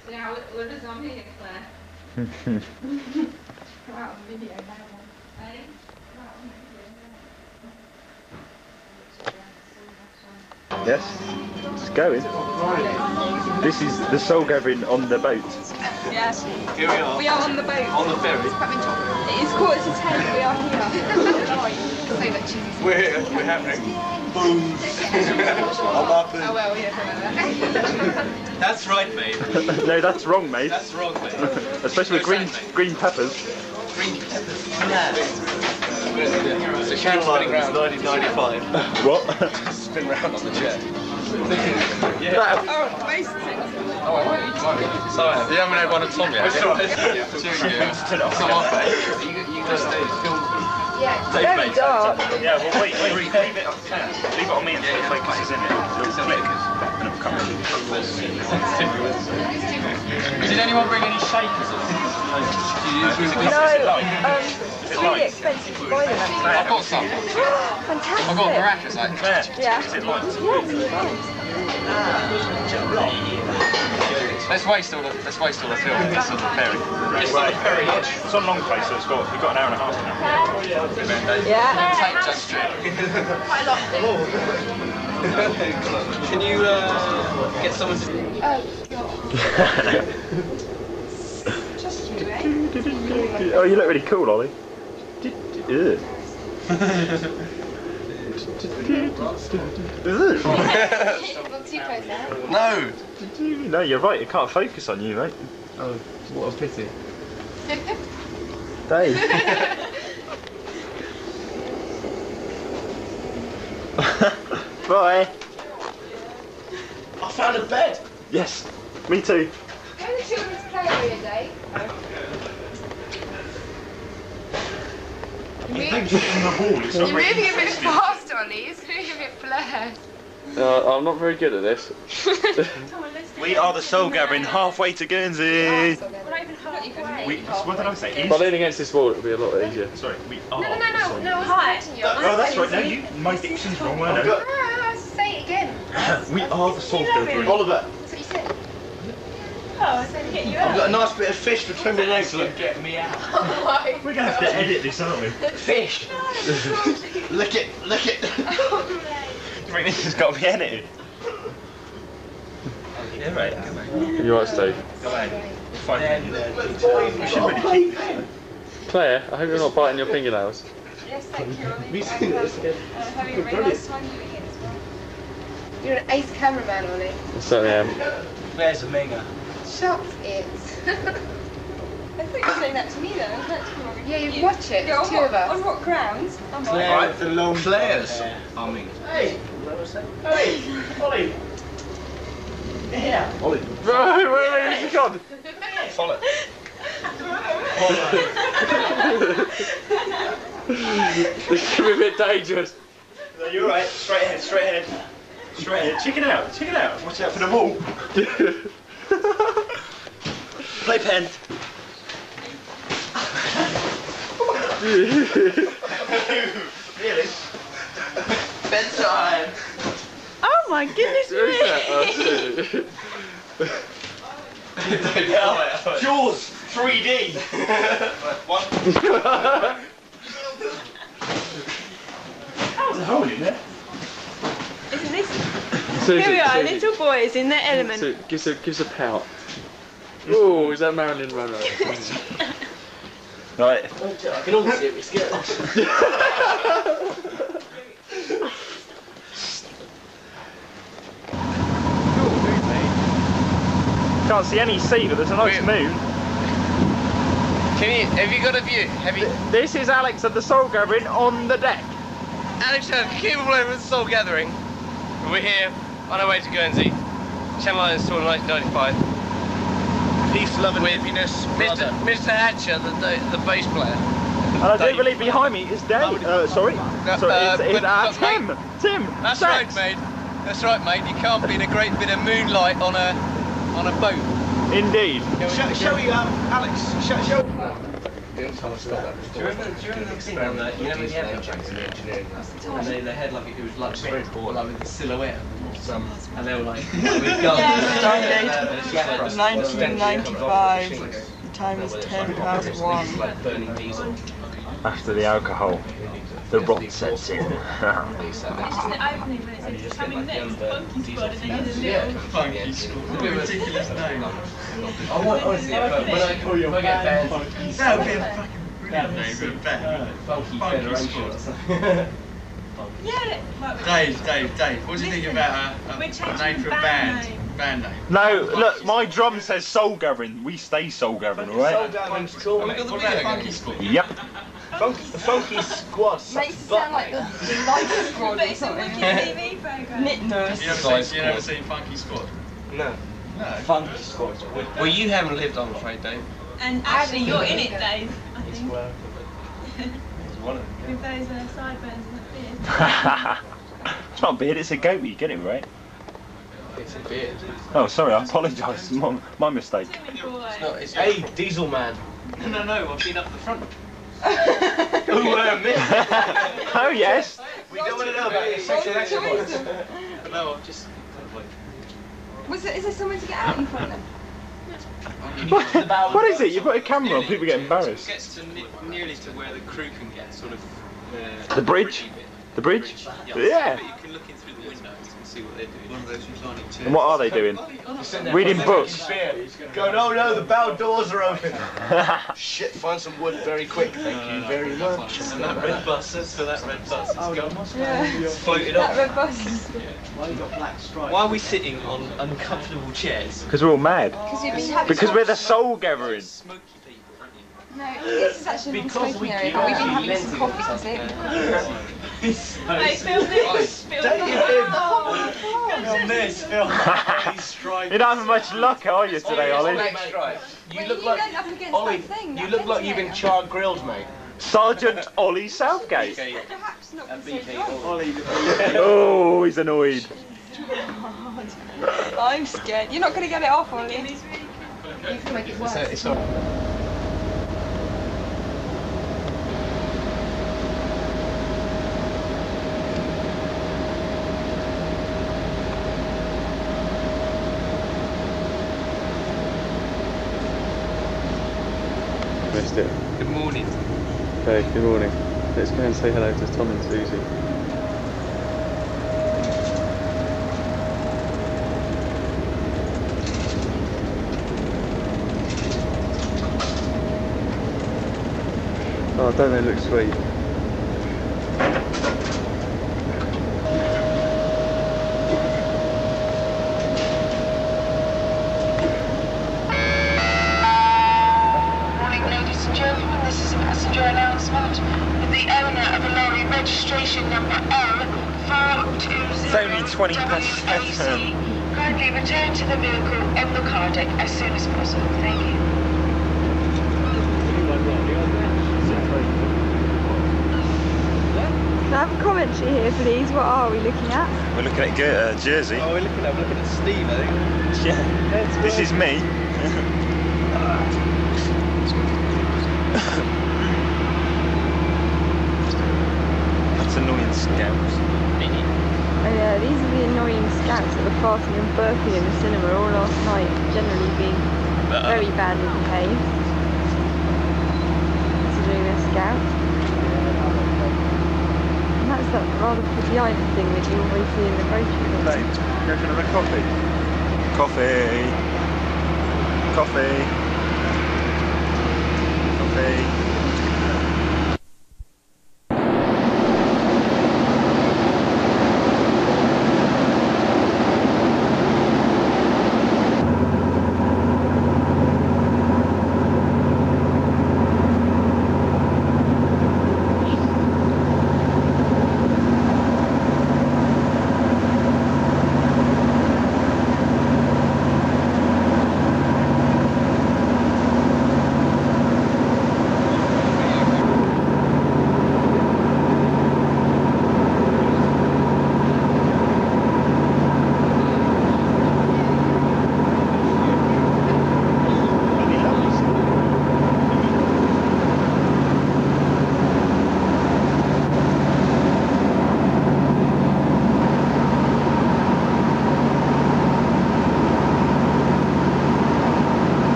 Yeah, what is on here, Claire? Come out on video now. Eh? Come out on video. Yes, it's going. This is the soul gathering on the boat. Yes. Here we are. We are on the boat. On the ferry. It is 9:45. We are here. We're here. We're happening. Boom. I'm up and... Oh well, yeah. That's right, mate. No, that's wrong, mate. That's wrong, mate. Especially with green peppers. Green peppers. The channel line is 1995. What? Spin round on the chair. Yeah. Oh, most things. Oh, sorry. You haven't had one at Tom yet. Sorry. Come on, mate. You just film. Yeah, it's very dark. Yeah, well, wait, leave it on me until it focuses in it. It'll click and it'll come in. Did anyone bring any shakers? No, it's really expensive to buy them actually. I've got some. Fantastic. I've got maracas, Yeah. Is it light? Let's waste all the film. This on the ferry. It's on the ferry. It's on long place, so we've got an hour and a half now. Yeah. Tape just straight. Quite a lot. Can you get someone to... Just you, eh? Oh, you look really cool, Ollie. Not too close now. No! No, you're right. It can't focus on you, mate. Oh, what a pity. Dave. Bye. I found a bed! Yes, me too. Go to the children's play area, Dave. You're moving a bit fast, Ollie. It's moving a bit flared. I'm not very good at this. We are the soul gathering halfway to Guernsey. We're not even halfway. What did I say? By leaning against this wall, it'll be a lot easier. Sorry, we are. No, I was correcting you. Oh, that's right. No, my diction's wrong, weren't it? Say it again. We are the soul gathering. Oliver, That's what you said. Oh, I said to get you I've out. got a nice bit of fish between my legs. Get me out. Oh my We're going to have to edit this, aren't we? Fish! Lick it, lick it! Do you think this has got to be edited? Yeah, right. You right, Steve? Fine. We should really keep this. Claire, I hope you're not biting your fingernails. Yes, thank you, Ollie. Me too, that's good. Having a really nice time doing it as well. You're an ace cameraman, Ollie. I certainly am. There's a mega. Shut it. I thought you were saying that to me then. I was like, come on, Yeah, you watch it. Yeah, It's two of us. on what grounds? I'm like, Right, the long Claire's. I mean. Hey! Hey! Ollie! Here! Ollie. Right, where is he gone? Follow. This could be a bit dangerous. No, you're right. Straight ahead, straight ahead. Straight ahead. Chicken out, chicken out. Watch out for the wall. Playpen. Really? Bedtime. oh my goodness me! Jaws 3D. One. There's a hole in there. Isn't this? Here we are, little boys in their element. So, gives a pout. Oh, is that Marilyn Monroe? Right. I can almost see it, we're scared. Can't see any sea, but there's a nice moon. Have you got a view? This is Alex of the Soul Gathering on the deck. Alex, capable over the Soul Gathering. We're here on our way to Guernsey. Channel Islands tour in 1995. Peace, love and with happiness, Mr. Hatcher, the bass player. And I do believe behind me is Dave. Sorry. It's Tim. Tim. That's Sax. right, mate. That's right, mate. You can't be in a great bit of moonlight on a boat. Indeed. Shall we, Alex? Shall the only time I stopped that was do you remember the experiment? You know when you have the tracks in engineering and they had like it was like very bored, like with the silhouette of some, and they were like with guns. 1995. The time is 10 past 1. Like burning diesel. After the alcohol, the rot sets in. Isn't it opening when it's coming next? Funky Squad, and they did a little. Funky Squad. Ridiculous name. I want honestly, when I call you a band, That would be a fucking brilliant name for a band. Funky Federation or something. Yeah, Dave, what do you think about a name for a band? Band name. No, look, my drum says Soul Gathering. We stay Soul Gathering, alright? Cool. Funky Squad. Yep. Funky Squad. Makes it sound like the Life Squad but or it's a something. wicked TV programme. Knit nurse. You never seen Funky Squad? No. No. Funky Squad. Well, you haven't lived, I'm afraid, Dave. And actually, you're in it, Dave. I think. One of them. With those sideburns and that beard. It's not a beard, it's a goatee, you get it right? It's a beard. Oh, sorry, I apologise. My mistake. Swimming boy. No, it's hey, Diesel Man. No, I've been up the front. Who me? Oh, yes. We don't want to know about your sexual exploits. No, I'm just... Is there someone to get out in front of? What is it? You put a camera on, people get embarrassed. Gets to nearly to where the crew can get, sort of. The bridge? The bridge? Yeah. But you can look in through the windows and see what they're doing. One of those reclining chairs. And what are they doing? Reading books. Go, no, the bow doors are open. Shit, find some wood very quick, thank you very much. And that red bus, that's for that red bus. It's gone. Yeah. It's floated That off. red bus. Why are we sitting on uncomfortable chairs? Because we're all mad. Because you've been having Because we're the Soul Gathering. Smoky people, aren't you? No, this is actually a non-smoking area, but we've been having some coffee since Hey, film this. Film this. You're not having much luck, are you, today, Ollie? You look like Ollie. You look like you've been char grilled, mate. Sergeant Ollie Southgate. Perhaps not And so BP. drunk. Oh, he's annoyed. I'm scared. You're not going to get it off, Ollie. You can make it worse. It's all Missed it. Good morning. Okay, good morning. Let's go and say hello to Tom and Susie. Oh, don't they look sweet? Passenger announcement with the owner of a lorry registration number L420. It's only 20 past 7. Kindly return to the vehicle on the car deck as soon as possible. Thank you. Can I have a commentary here, please? What are we looking at? We're looking at Jersey. Oh, we're looking at Steve, I think. Yeah. This is me. That's annoying scouts. Oh yeah, these are the annoying scouts that were farting and burping in the cinema all last night, generally being very badly behaved. Considering they're scouts. And that's that rather pretty island thing that you always see in the brochures. Hey, go for another coffee. Coffee. Coffee. Coffee.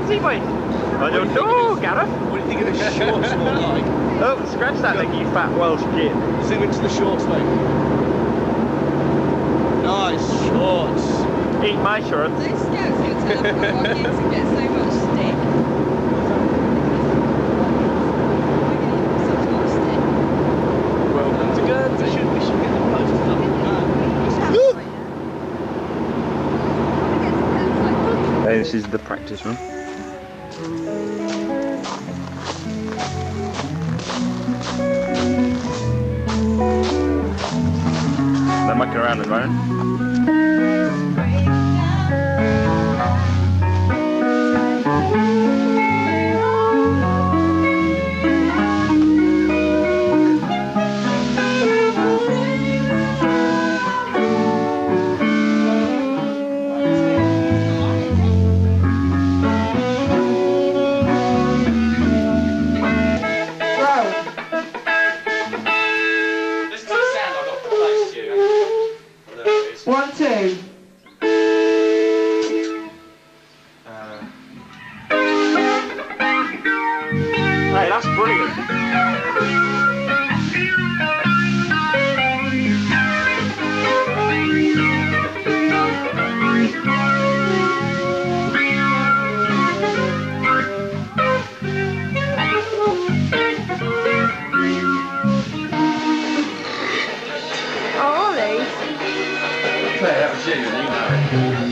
he, boy? I don't know, Gareth. What do you think of the shorts more like? Oh, scratch that leg, you fat Welsh kid. Zoom into the shorts, mate. Nice shorts. Eat my shorts. Those scouts who teleport on YouTube get so much stick. Such more stick. Welcome to Guernsey. We should get the posters up in the Hey, this is the practice room. They're mucking around at the moment. Hey, that's brilliant. That was you, and you know it.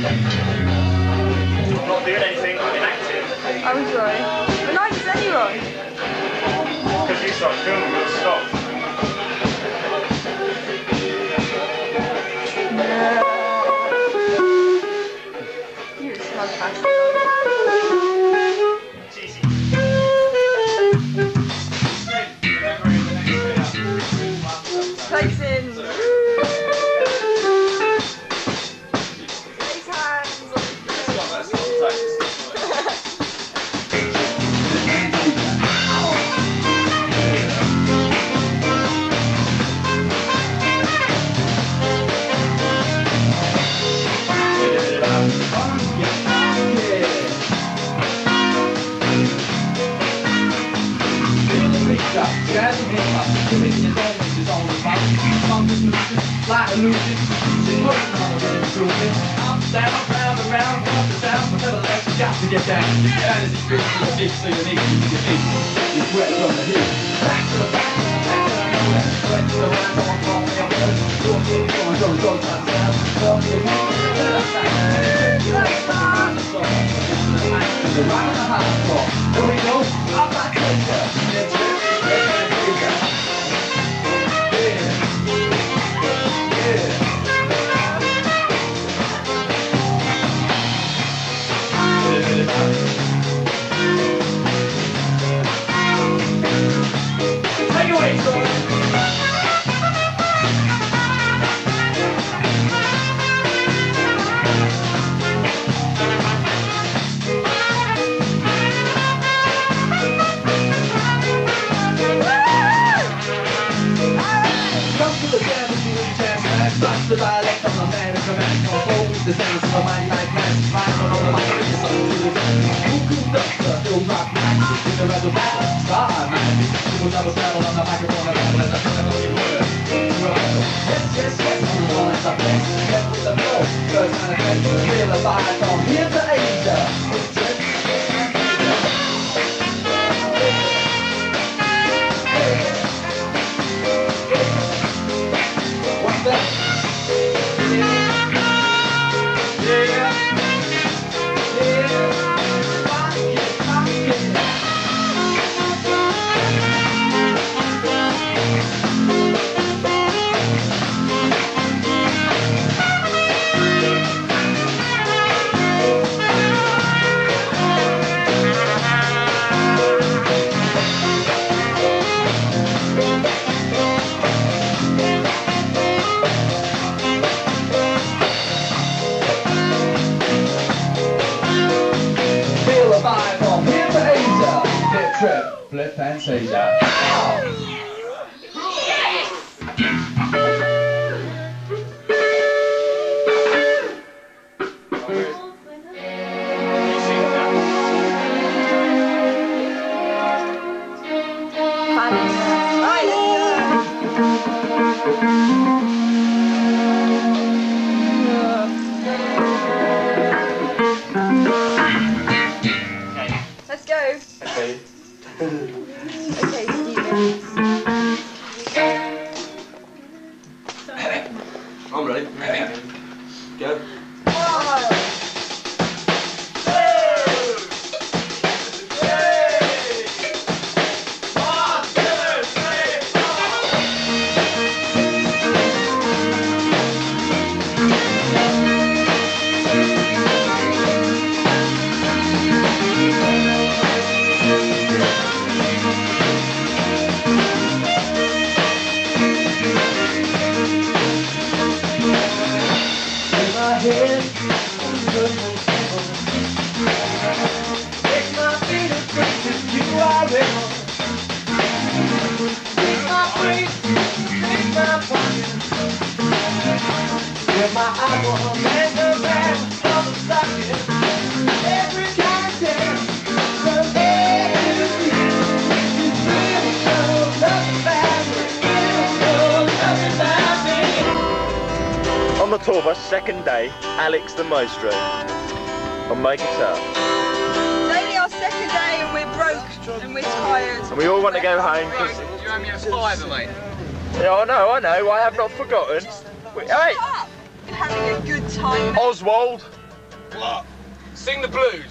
I'm not doing anything, I'm inactive. I'm sorry. But nice anyway. Because you start filming, we'll stop. You smell fast. It's easy. Takes in. Like illusion, she's working on a really improvement. I'm down, round, around, up and down, but nevertheless, you got to get down. And as you feel so deep, so you need to get deep. You sweat from the hill, back to the back, back to the nowhere. Sweat to the line, don't call me up there. Go, time down. Tell me the one, let's start. The rock and the high floor. Here we go, I'm back later. Take away, son. The dialect of the man is a man from home. The sense of a mind like man. Mind on the mind is something to the who could still rock night. In the red of battle, star man. You will never settle on the microphone and let the yes, I'm on the place. Get with the flow. Cause I'm a friend to feel a vibe from here to Asia. What's that? Flip Fantasia. Okay, Stephen. I'm ready. Go. On the tour bus, second day, Alex the maestro on my guitar. It's only our second day and we're broke and we're tired. And we all want to go home because... You owe me a fiver, mate. Yeah, I know, I have not forgotten. Hey! Stop! You're having a good time. Oswald! What? Sing the blues.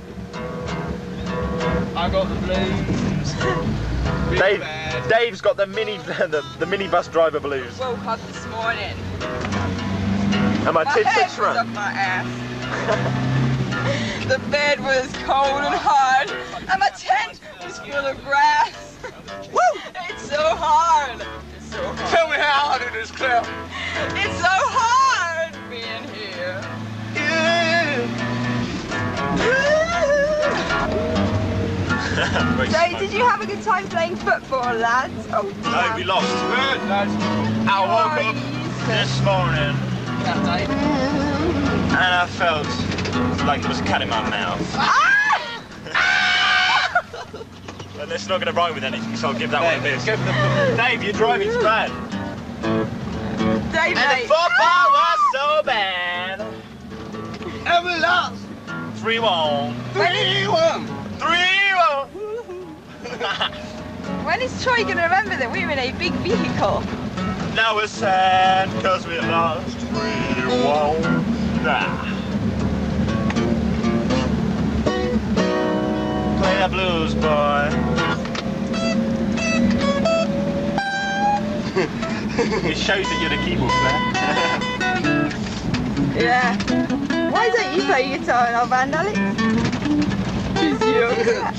I got the blues. Dave's got the minibus driver blues. Woke up this morning. And my tits head are was shrunk. up my ass. The bed was cold and hard, and my tent was full of grass. Woo! It's so hard. It's so hard. Tell me how hard it is, Claire. It's so hard being here. So, did you have a good time playing football, lads? Oh, No, we lost. I woke up this morning and I felt like there was a cat in my mouth. But it's not going to rhyme with anything, so I'll give that one a miss. Dave, your driving's bad. Dave, And the football was so bad. And we lost. 3-1. 3-1. 3-1. when is Troy going to remember that we were in a big vehicle? Now we're sad because we lost 3-1. Play that blues, boy. It shows that you're the keyboard player. Yeah. Why don't you play guitar in our band, Alex? Because you're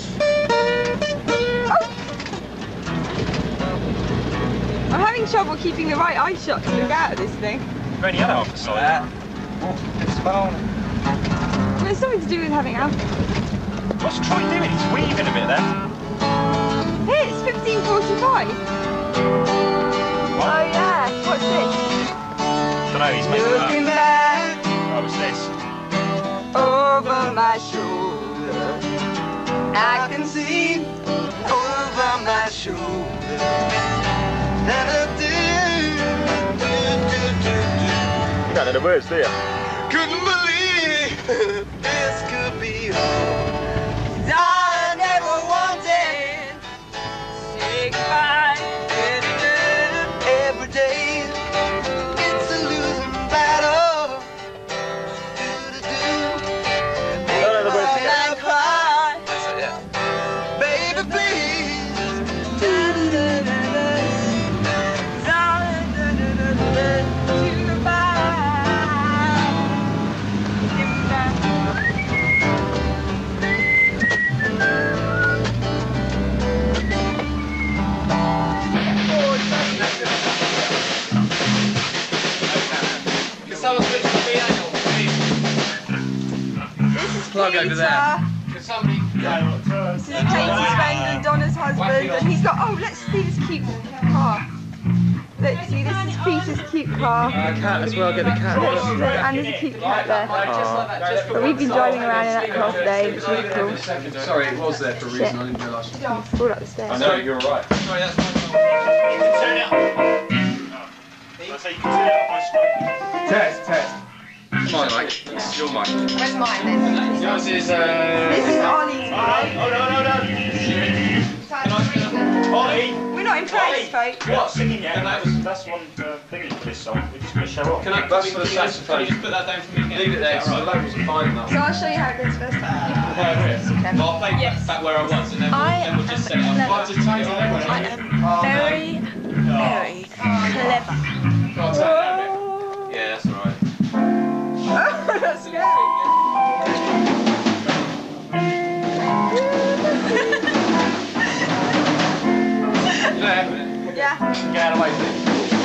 I'm having trouble keeping the right eye shut to look out of this thing. Any other half the side? It's fine. Well, it's something to do with having alcohol. What's Troy doing? He's weaving a bit there. Hey, it's 15:45. What? Oh yeah, what's this? Don't know, he's making Looking that. back Oh, what's this? over my shoulder, I can see over my shoulder that I You don't know the words, do you? Couldn't believe this could be all. I never wanted to say goodbye. Every day, it's a losing battle. I don't know the words. I cry, That's it, yeah. baby, please. Plug over there. Can somebody This is Katie's friend and Donna's husband, and he's got. Oh, let's see this cute car. Let's see, this is Peter's cute car. Cat as well, get the cat. Look, and there's a cute cat there. But we've been driving around in that car today, which is really cool. Sorry, it was there for a reason, I didn't realise. It's all up the stairs. I know, you're right. Sorry, that's You can turn it up. I say you can turn it up by stroke. Test. my mic. This is your mic. Where's mine then? Yours is This is Ollie's mic. Oh no. trace, folks. What? Singing, yeah, that's one thing for this song. We're just going to show off. That's for the saxophone. Can you just put that down for me again? Leave it there, because the locals will find that. So I'll show you how it goes first. Well, I'll play back where I was, and then we'll just set it up. I am very, very clever. Yeah, that's alright. That's scary. Yeah. Get out of the way, please.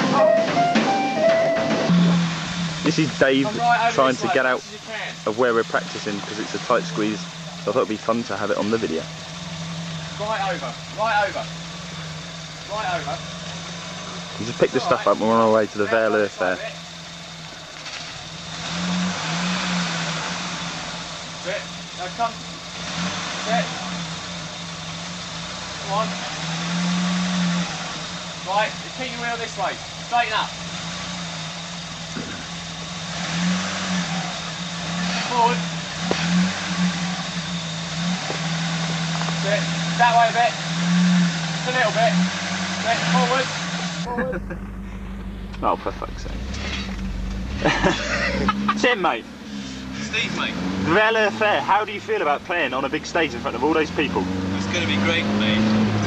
This is Dave trying to get out of where we're practicing because it's a tight squeeze. So I thought it'd be fun to have it on the video. Right over, right over, right over. We just picked this stuff up and we're on our way to the Vale Fair. Sit. Now come. Sit. Come on. Right, keep your wheel this way. Straighten up. Forward. Sit. That way a bit. Just a little bit. Sit. Forward. Forward. Oh, for fuck's sake. Tim, mate. Steve, mate. Vale Fair, how do you feel about playing on a big stage in front of all those people? It's going to be great, mate.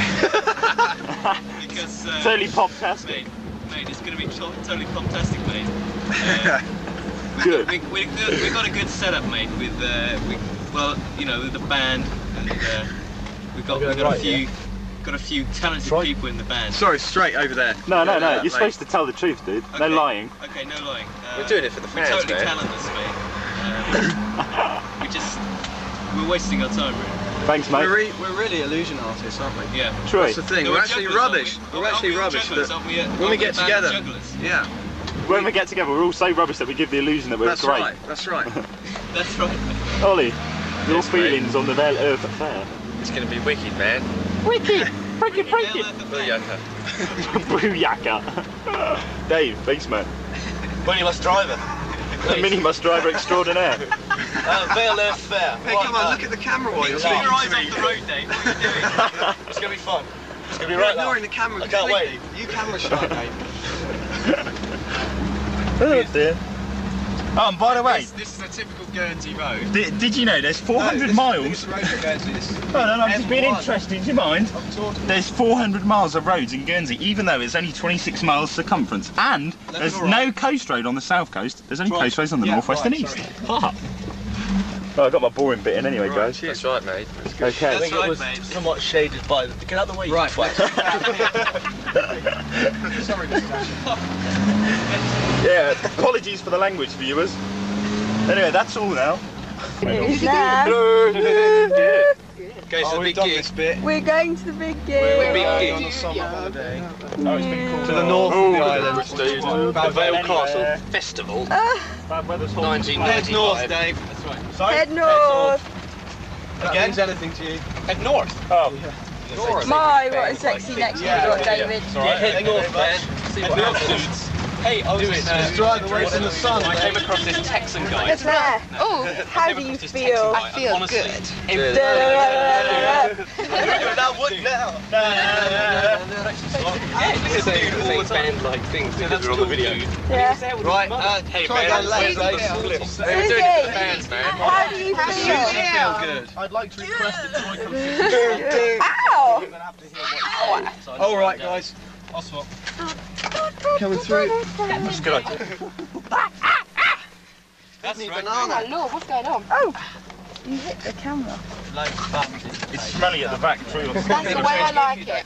Because totally pop-tastic. Mate, it's going to be totally pop-tastic, mate. Good. We got a good setup, mate. With well, you know, with the band, and we got a few talented people in the band. Sorry, straight over there. No, you're supposed to tell the truth, dude. Okay. No lying. Okay, no lying. We're doing it for the fans, We're totally mate. talentless, mate. We're wasting our time, really. Thanks, mate. We're really illusion artists, aren't we? Yeah. True. That's the thing. No, we're actually jugglers, rubbish. aren't We're we? actually Aren't we all rubbish. jugglers? Aren't we When we get together. Jugglers? Yeah. When we get together, we're all so rubbish that we give the illusion that we're That's great. right. That's right. That's right. Ollie, your Yes, mate. feelings on the Vale Fair? It's going to be wicked, man. Wicked! Break it! Booyaka. Booyaka! Dave, thanks, man. Minibus driver. Minibus driver extraordinaire. Vale Fair. Hey, come on, look at the camera while you're Keep your eyes speaking off the road, Dave. What are you doing? It's going to be fun. It's going to be right You're ignoring the camera. I can't wait. You camera shy, mate. Oh dear. Oh, and by the way, This is a typical Guernsey road. did you know there's 400 miles? Road in Guernsey. This is No, I'm just being M1. interesting, do you mind? There's 400 miles of roads in Guernsey, even though it's only 26 miles circumference. And there's no coast road on the south coast, there's only coast roads on the north, west and east. Oh, I got my boring bit in anyway, guys. That's right, mate. Okay. That's right, mate. Somewhat shaded by the... Get out of the way, Right. Sorry, Yeah, apologies for the language, viewers. Anyway, that's all now. It's now. Okay, so the big gig. We're going to the big gig. We're big on a summer holiday. Oh, it's been cool. To the north of the island. Bad Vale weather Castle anywhere. Festival. Bad weather's hot. 1995. Head north, Dave. That's right. Sorry? Head north. That means anything to you. Head north. Oh. My, what a sexy next one you got, David. Head north, man. See what happens. Hey, I was just drive away from the sun. I came across this Texan guy. Look there. Oh, how do you feel? I feel good. That would now. This is all band-like things because we're on the video. Yeah. Right, Hey, try man, that later. They were doing it for the fans, man. How do you feel? Feel good. I'd like to request that Troy comes Ow! All right, guys. I'll swap. Coming through. That's a good idea. That's right. Banana. Lord, what's going on? Oh! You hit the camera. It's smelly at the back, Troy. That's the way I like it.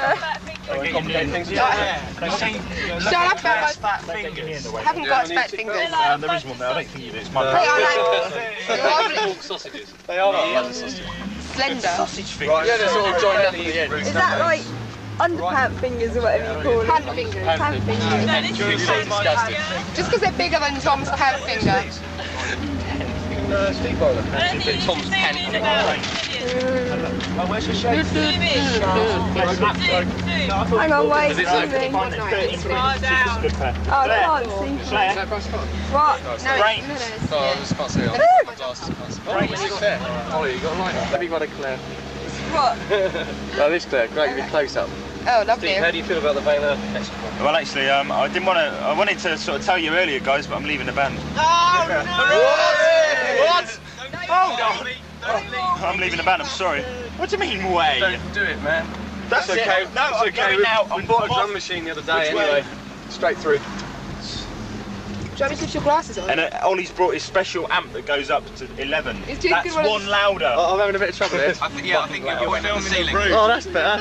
Shut up, guys. Haven't got fat fingers. There is one there, I don't think you do. It's my Hey, bad. I like Pork sausages. They are like sausages. slender. Sausage fingers. Right, yeah, they're sort of joined up at the end. Is that like underpant fingers or whatever you call it? Pant fingers. Pant fingers. Disgusting. Just because they're bigger than Tom's pant finger. Steve Bowler. Tom's pen. Where's your shade? Hang on, wait, Is it like moving. 13 it's a good pair. Oh, I can't see. Claire. What? Rain. Oh, I just can't see it. Glasses, can't see. Rain. Is it fair? Ollie, you got a light? Let me got a Claire. What? Oh, this Claire. Great, be close up. Oh, lovely. Steve, how do you feel about the Vale Festival? Well, actually, I didn't want to. I wanted to sort of tell you earlier, guys, but I'm leaving the band. Oh, no! What? Hold on. I'm leaving the band. I'm sorry. What do you mean, way? Don't do it, man. That's okay. it. No, I'm going out. We bought a drum machine the other day anyway. Straight through. Do you want me to put your glasses on? And Ollie's brought his special amp that goes up to 11. That's one louder. Oh, I'm having a bit of trouble here. I think you're pointing at the ceiling. Oh, that's better.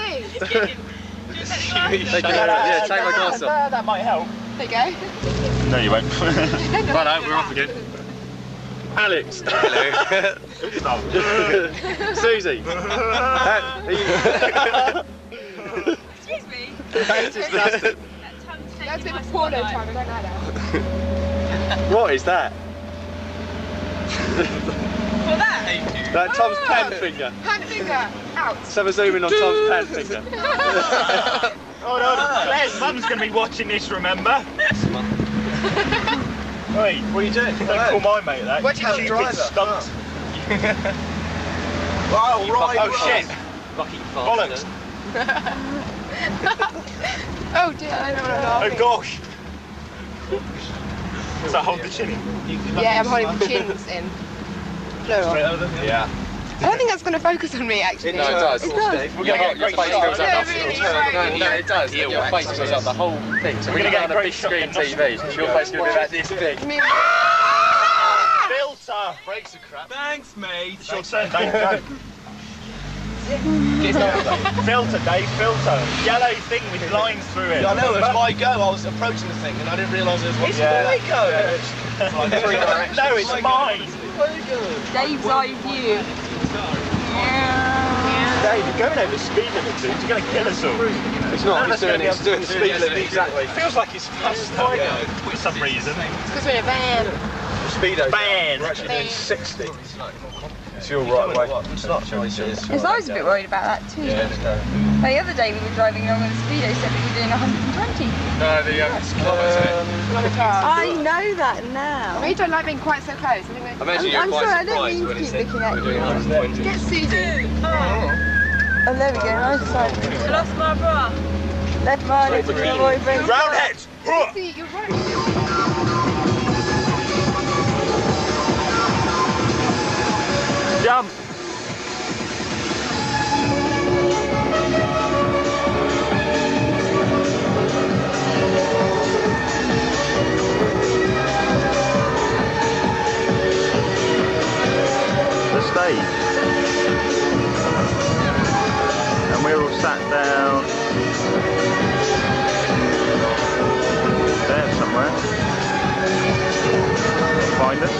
Take my glass off. That might help. There you go. No, you won't. Right, we're off again. Alex. Hello. Susie. Excuse me. That's disgusting. That's a bit of porno time, I don't like that. What is that? For that? That Tom's pen finger. Hand finger, out. Let's have a zoom in on Tom's pen finger. Oh no, Claire's mum's going to be watching this, remember? Wait, what are you doing? Don't call my mate that. Watch out, driver. Stumped. Oh, right. Oh shit. Lucky Bollocks. Oh dear, I don't know what I'm Oh gosh. So hold the chin in. Yeah, I'm holding the chins in. Plural. Yeah. I don't think that's going to focus on me, actually. No, it does. It does. We're going to get a great shot. Yeah, really, right. No, it does. Your face fills up the whole thing. So we're going to get a big screen TV. Your face is going to be about this big. Filter. Brakes are crap. Thanks, mate. It's your turn, Dave. Go. Filter, Dave. Filter. Yellow thing with lines through it. Yeah, I know. It was my go. I was approaching the thing and I didn't realise it was one. It's my go. No, it's mine. Dave's eye view. Dave, you're going over the speed limit, dude. You're going to kill us all. It's not. It's doing the speed limit exactly. It feels like it's fast for some reason. It's because we're in a van. Speedo. Ban. We're actually doing 60. It's your right way. It's not. Because I was a bit worried about that too. Yeah, The other day we were driving along with a speedo, said we were doing 120. no, the I know that now. We don't like being quite so close. I think we're... I'm sorry, I don't mean to keep looking at you. Get Susie. Oh, there we go, nice side. I lost my bra. Left mine, it's a boy brings. Roundheads! See, you're right. Jump! The stage. And we're all sat down there somewhere. Find us.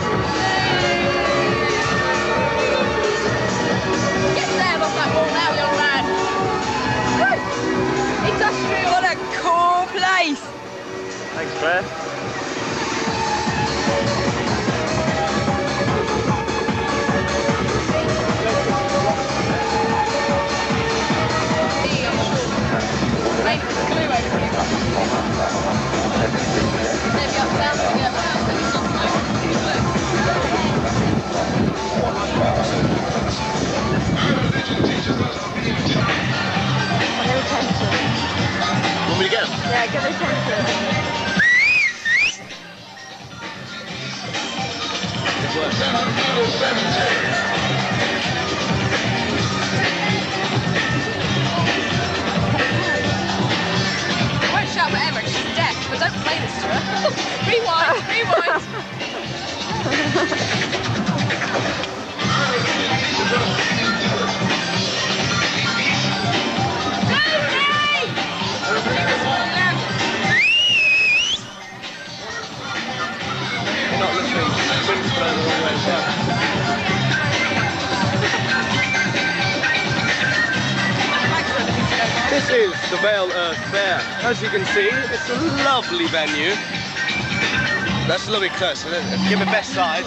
Get there off that wall now, young man. Industrial, what a cool place. Thanks, Claire. Want me to get him? Yeah, get attention. I won't shout whatever, she's deaf, but don't play this to her. Rewind, rewind. You're not listening. Wind's blowing the wrong way down. This is the Vale Fair. As you can see, it's a lovely venue. That's a little bit closer. Give it best side.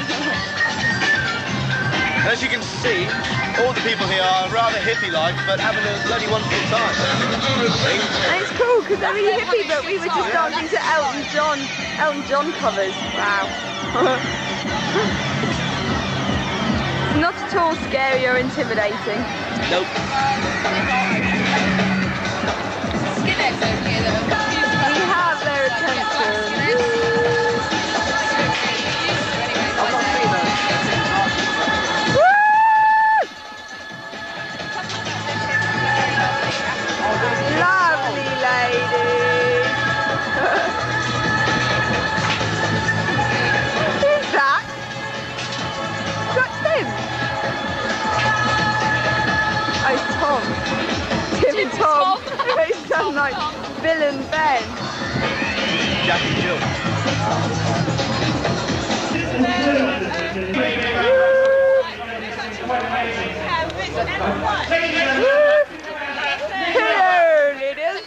As you can see, all the people here are rather hippie-like, but having a bloody wonderful time. And it's cool because they're really hippie, but we were just dancing to Elton John covers. Wow. Not at all scary or intimidating. Nope. Bill and Ben. Jack and Jill. Hello, ladies.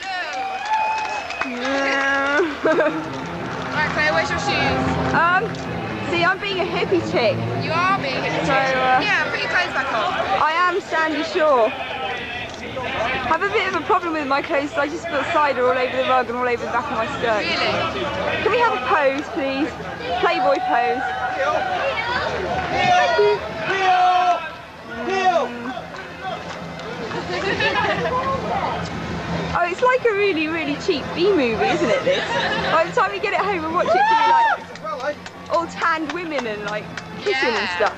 Right, Claire, where's your shoes? See, I'm being a hippie chick. You are being a hippie. So, yeah, put your clothes back on. I am Sandy Shaw. I have a bit of a problem with my clothes, so I just put cider all over the rug and all over the back of my skirt. Really? Can we have a pose, please? Playboy pose. Thank you. Oh, it's like a really, really cheap B-movie, isn't it, this? By the time we get it home and watch it, it's gonna be like all tanned women and like kissing and stuff.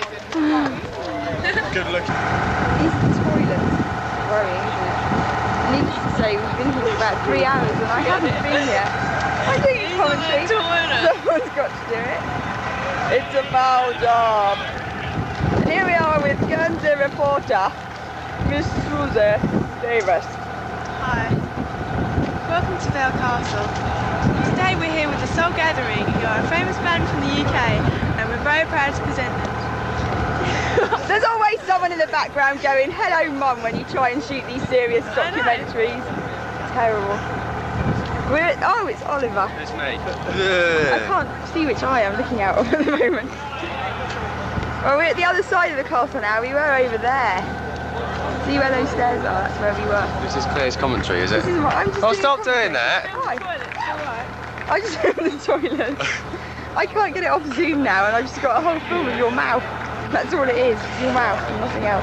Good looking. These are the toilets. Worrying, isn't it? Needless to say, we've been here for about 3 hours and I haven't been here. I'm doing a commentary. Someone's got to do it. It's a foul job. And here we are with Guernsey reporter, Miss Susie Davis. Hi. Welcome to Vale Castle. Today we're here with the Soul Gathering, who are a famous band from the UK, and we're very proud to present them. There's always someone in the background going, hello mum, when you try and shoot these serious documentaries. Terrible. Oh, it's Oliver. It's me. I can't see which eye I'm looking out of at the moment. Well, we're at the other side of the castle now. We were over there. See where those stairs are? That's where we were. This is Claire's commentary, is it? This is what I'm just Oh, stop doing that! Why? I just went to the toilet. I can't get it off Zoom now, and I've just got a whole film of your mouth. That's all it is, your mouth, and nothing else.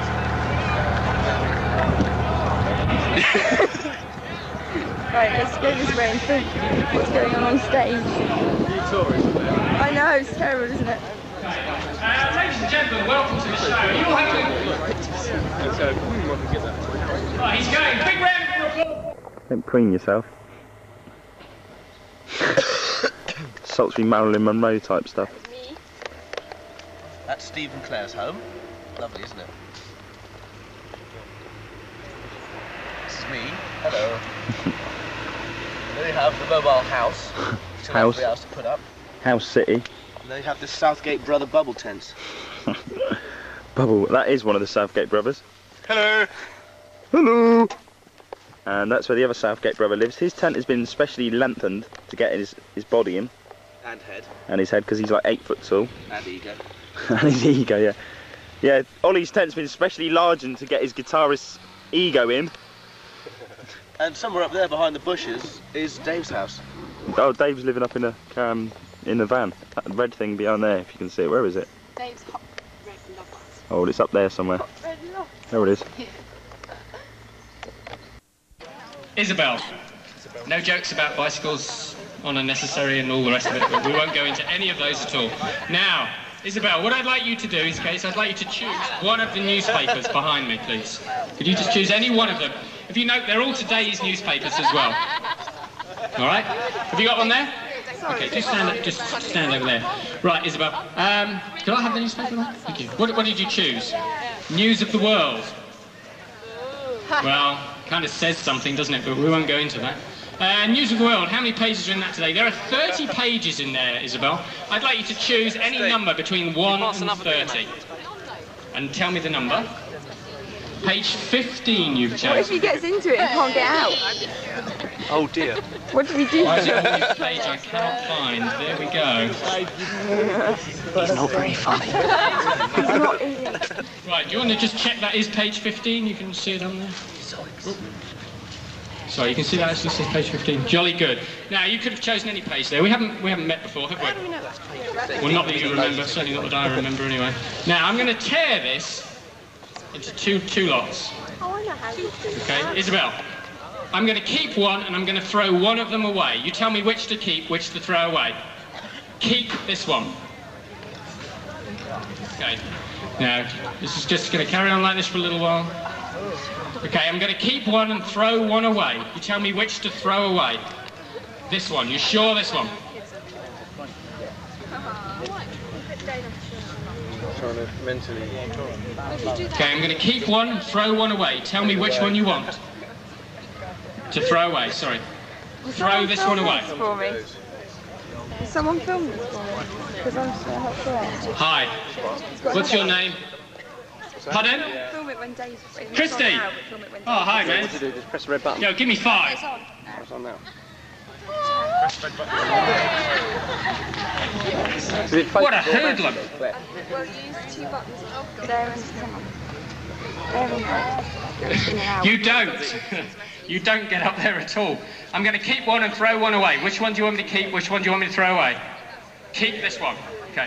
Right, let's go this way and think what's going on stage. I know, it's terrible, isn't it? Ladies and gentlemen, welcome to the show. You all have to... Right, he's going. Big round of applause. Don't preen yourself. Sultry Marilyn Monroe type stuff. That's Steve and Claire's home. Lovely, isn't it? This is me. Hello. And then we have the mobile house. House. House to put up. House City. And then you have the Southgate Brother bubble tents. Bubble, that is one of the Southgate brothers. Hello. Hello. And that's where the other Southgate brother lives. His tent has been specially lengthened to get his body in. And head. And his head, because he's like 8 foot tall. And ego. And his ego, yeah. Yeah, Ollie's tent's been specially largened to get his guitarist's ego in. And somewhere up there behind the bushes is Dave's house. Oh, Dave's living up in the van. That red thing behind there, if you can see it. Where is it? Dave's hot red loft. Oh, well, it's up there somewhere. Hot red loft. There it is. Isabel. No jokes about bicycles on unnecessary and all the rest of it, but we won't go into any of those at all. Now, Isabel, what I'd like you to do is, I'd like you to choose one of the newspapers behind me, please. Could you just choose any one of them? If you note, they're all today's newspapers as well. All right? Have you got one there? Okay, just stand over there. Right, Isabel. Could I have the newspaper there? Thank you. What did you choose? News of the World. Well, kind of says something, doesn't it? But we won't go into that. News of the World, how many pages are in that today? There are 30 pages in there, Isabel. I'd like you to choose any number between 1 and 30. And tell me the number. Page 15 you've chosen. What if he gets into it and can't get out? Oh dear. What did we do? Why is it on this page I can't find? There we go. He's not very funny. He's not, is he? Right, do you want to just check that is page 15? You can see it on there. Sorry, you can see that actually says page 15. Jolly good. Now, you could have chosen any page there. We haven't met before, have we? Well, not that you remember, certainly not that I remember anyway. Now, I'm going to tear this into two lots. Oh, I know how to do it. Okay, Isabel, I'm going to keep one and I'm going to throw one of them away. You tell me which to keep, which to throw away. Keep this one. Okay, now, this is just going to carry on like this for a little while. Okay, I'm going to keep one and throw one away. You tell me which to throw away. This one. You sure this one? Trying to mentally. Okay, I'm going to keep one and throw one away. Tell me which one you want. To throw away, sorry. Throw this one away. For me. Will someone film this for me? Because I'm so helpful. Hi. What's your name? Pardon? Film it when Dave's Christy! Oh, hi, man. Just press the red button. Yo, give me 5. It's on now. What a hoodlum! Well, use 2 buttons. There and someone. There and there. You don't. You don't get up there at all. I'm going to keep one and throw one away. Which one do you want me to keep? Which one do you want me to throw away? Keep this one. Okay.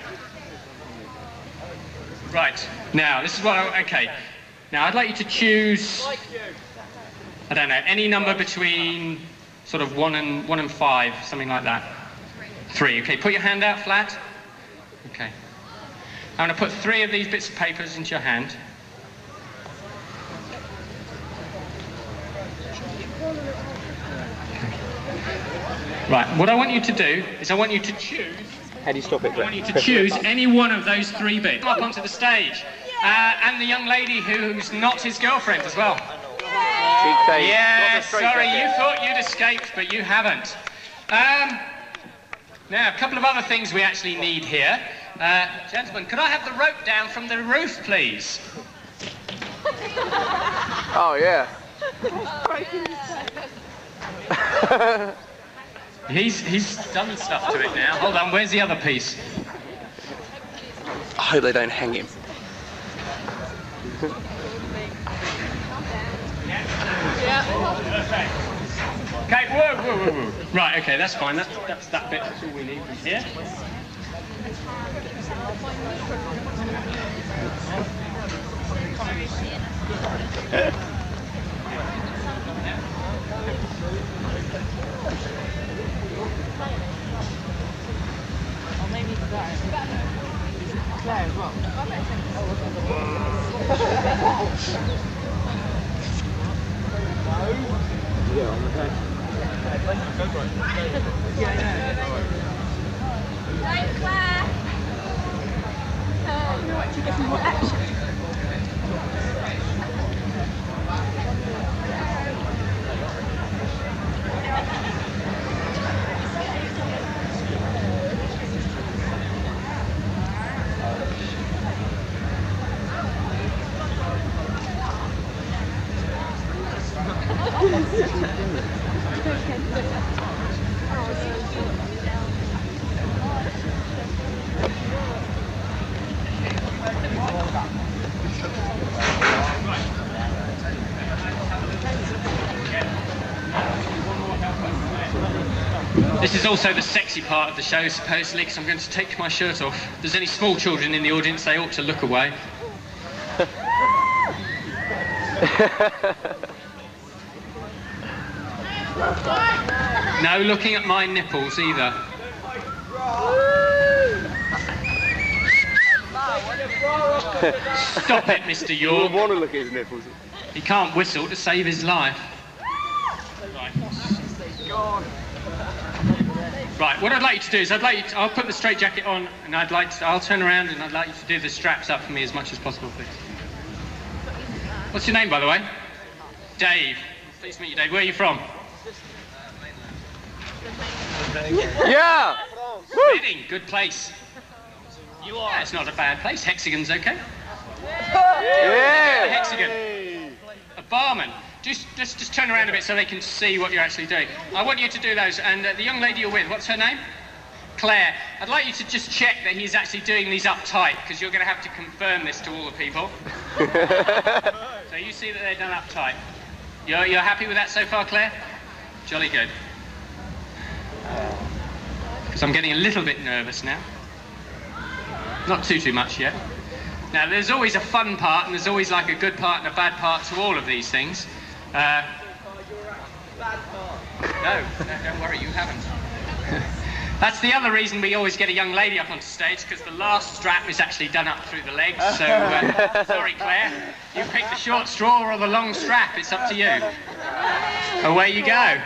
Right. Now, this is what okay. Now, I'd like you to choose, I don't know, any number between sort of 1 and 5, something like that. 3. Okay, put your hand out flat. Okay. I'm going to put 3 of these bits of papers into your hand. Right, what I want you to do is I want you to choose... How do you stop it? I want you to choose any one of those 3 bits. Up onto the stage. And the young lady who's not his girlfriend as well. Yeah, sorry, you thought you'd escaped, but you haven't. Now, a couple of other things we actually need here. Gentlemen, could I have the rope down from the roof, please? Oh, yeah. He's done stuff to it now. Hold on, where's the other piece? I hope they don't hang him. Okay, whoa. Right, okay, that's fine. That's that bit. That's all we need from here. This is also the sexy part of the show, supposedly, because I'm going to take my shirt off. If there's any small children in the audience, they ought to look away. No looking at my nipples either. Stop it, Mr. York. You want to look at his nipples. He can't whistle to save his life. Right, what I'd like you to do is I'll put the straitjacket on and I'll turn around and I'd like you to do the straps up for me as much as possible, please. What's your name, by the way? Dave. Pleased to meet you, Dave. Where are you from? Yeah! Reading, good place. You are. Yeah, it's not a bad place. Hexagon's okay. Yeah! Hexagon. A barman. Just turn around a bit so they can see what you're actually doing. I want you to do those. And the young lady you're with, what's her name? Claire. I'd like you to just check that he's actually doing these up tight, because you're going to have to confirm this to all the people. So you see that they're done up tight. You're happy with that so far, Claire? Jolly good. Because I'm getting a little bit nervous now. Not too much yet. Now, there's always a fun part, and there's always like a good part and a bad part to all of these things. No, don't worry, you haven't. That's the other reason we always get a young lady up onto stage, because the last strap is actually done up through the legs. So, sorry, Claire, you pick the short straw or the long strap. It's up to you. Away you go.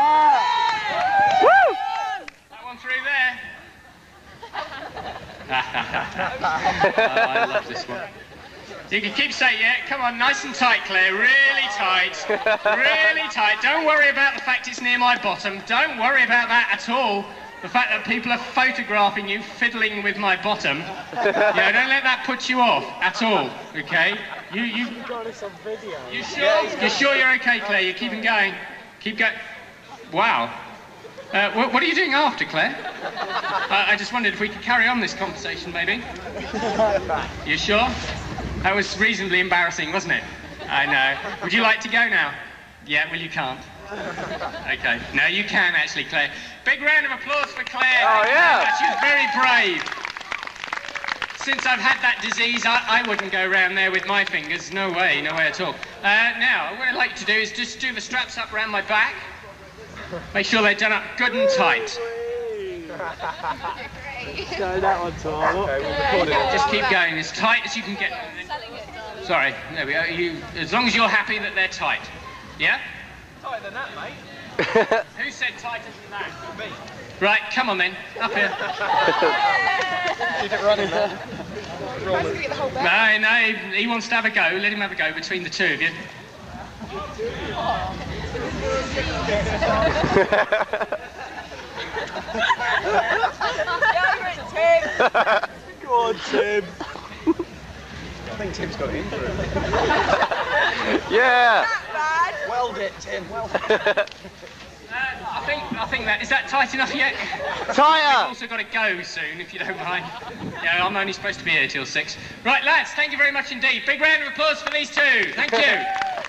Woo! That one through there. Oh, I love this one. You can keep saying, yeah, come on, nice and tight, Claire, really tight, really tight. Don't worry about the fact it's near my bottom. Don't worry about that at all. The fact that people are photographing you fiddling with my bottom. Yeah, don't let that put you off at all, okay? You got us on video. You sure? Yeah, you're sure you're okay, Claire? You're keeping going? Keep going. Wow. What are you doing after, Claire? I just wondered if we could carry on this conversation, maybe. You sure? That was reasonably embarrassing, wasn't it? I know. Would you like to go now? Yeah, well, you can't. Okay. No, you can, actually, Claire. Big round of applause for Claire. Oh, yeah. She was very brave. Since I've had that disease, I wouldn't go round there with my fingers. No way at all. Now, what I'd like to do is just do the straps up around my back. Make sure they're done up good and tight. Go that one, Tom. Okay, we'll record it. Just keep going as tight as you can get. Sorry, there we go. As long as you're happy that they're tight. Yeah? Tighter than that, mate. Who said tighter than that? Me. Right, come on then. Up here. Keep it running, man. No, he wants to have a go. Let him have a go between the two of you. Go on, Tim. I think Tim's got it in for him. Yeah. Weld it, Tim. Weld it. I think that is that tight enough yet? Tighter. We've also got to go soon, if you don't mind. Yeah, I'm only supposed to be here till 6. Right, lads, thank you very much indeed. Big round of applause for these two. Thank you.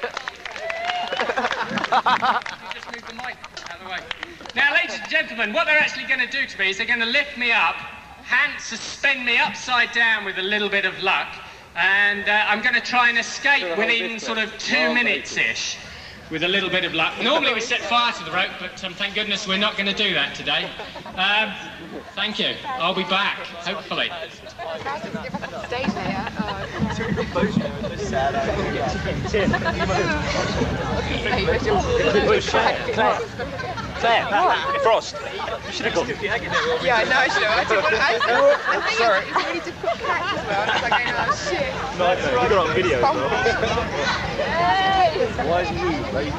Just move the mic out of the way. Now, ladies and gentlemen, what they're actually going to do to me is they're going to lift me up, suspend me upside down with a little bit of luck, and I'm going to try and escape within sort of 2 minutes-ish. With a little bit of luck. Normally we set fire to the rope, but thank goodness we're not going to do that today. Thank you. I'll be back, hopefully. Claire, Frost. You should have gone. Yeah, I know I should have. I didn't want to. I think it's really difficult catch as well. I was like, oh shit. No, you got it on video as well. Why is he moving, mate?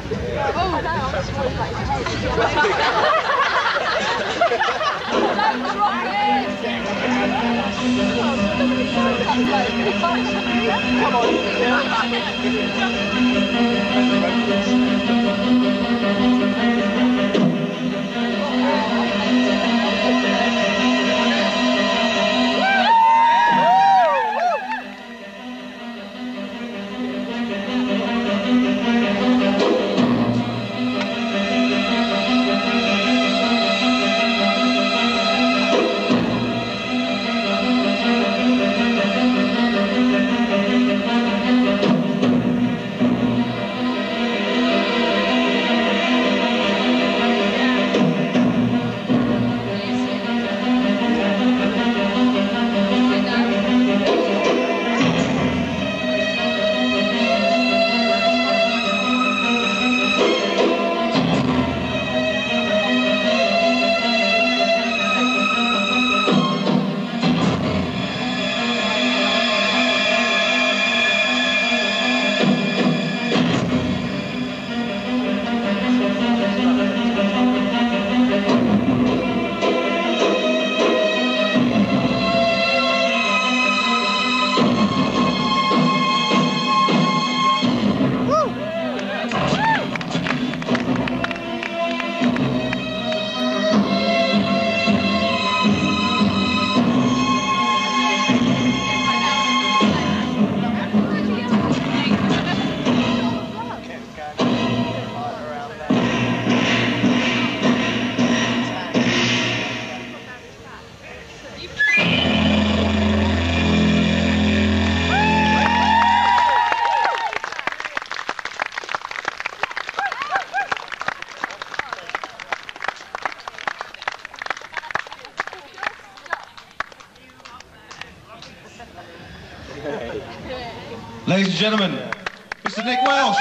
Ladies and gentlemen, Mr. Nick Welsh.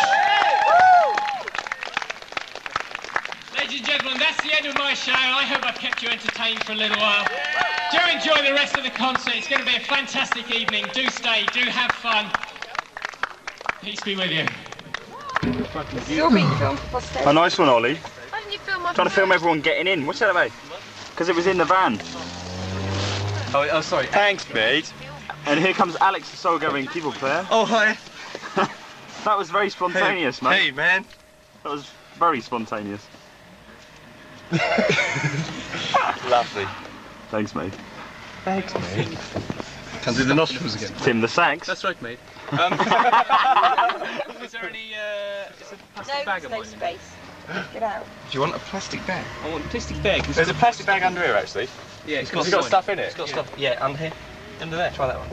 Ladies and gentlemen, that's the end of my show. I hope I've kept you entertained for a little while. Do enjoy the rest of the concert. It's going to be a fantastic evening. Do stay, do have fun. Peace be with you. Still being filmed for posterity. A nice one, Ollie. Why didn't you film my Trying to film everyone getting in. What's that about? Because it was in the van. Oh, sorry. Thanks, mate. And here comes Alex, the Soul Gathering keyboard player. Oh, hi. That was very spontaneous, mate. Hey, man. That was very spontaneous. Lovely. Thanks, mate. Thanks, mate. Can do the nostrils again. Tim the sax. That's right, mate. Is there any is a plastic bag of mine? Space. Get out. Do you want a plastic bag? I want a plastic bag. There's a plastic bag under here, actually. Yeah, it's got stuff in it. It's got stuff. Yeah, under here. Under there. Try that one.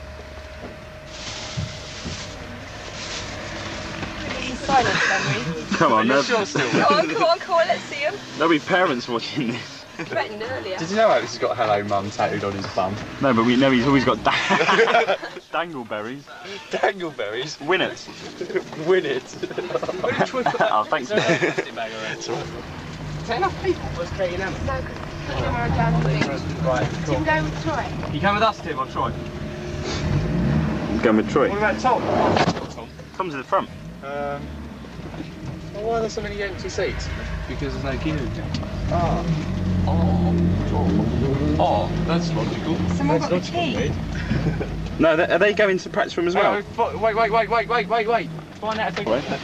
Silence, Henry. Come on, Are you sure still? Come on, let's see him. There'll be parents watching this. Threatened earlier. Did you know Alex has got "Hello, Mum" tattooed on his bum? No, but we know he's always got dangleberries. Dangleberries? Win it. Win it. Oh, thanks, mate. It's all right. Is that enough people for us creating them? No, because the camera down the thing. Right, cool. Tim, go with Troy. You come with us, Tim, or Troy? I'm going with Troy. What about Tom? Tom's in the front. Well, why are there so many empty seats? Because there's no queue. Oh, that's logical. Someone got the key. No, are they going to the practice room as well? Wait. Find out if they got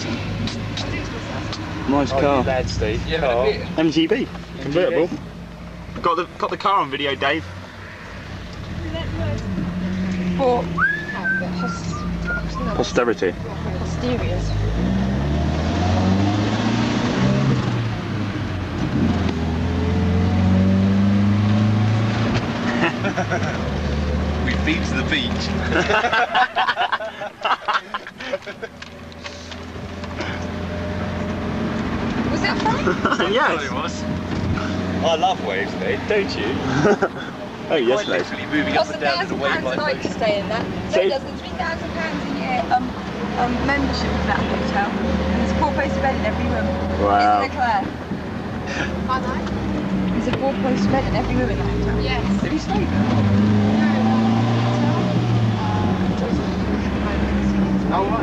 Nice car. Lad, Steve. Yeah, MGB. Convertible. Got the car on video, Dave. For Posterity. posteriors. We've been to the beach. Was it funny? Yes. It was. I love waves, mate, don't you? Oh, yes, mate. Literally moving up Costs and down in a £1,000 wave a like night to this. stay in that. So So- it does the £3,000 a year membership of that hotel. And there's a 4-post bed in every room. Wow. Isn't there, Claire? Pardon? There's a 4-post bed in every room in that hotel. Yes. Have you stayed there? Oh, right.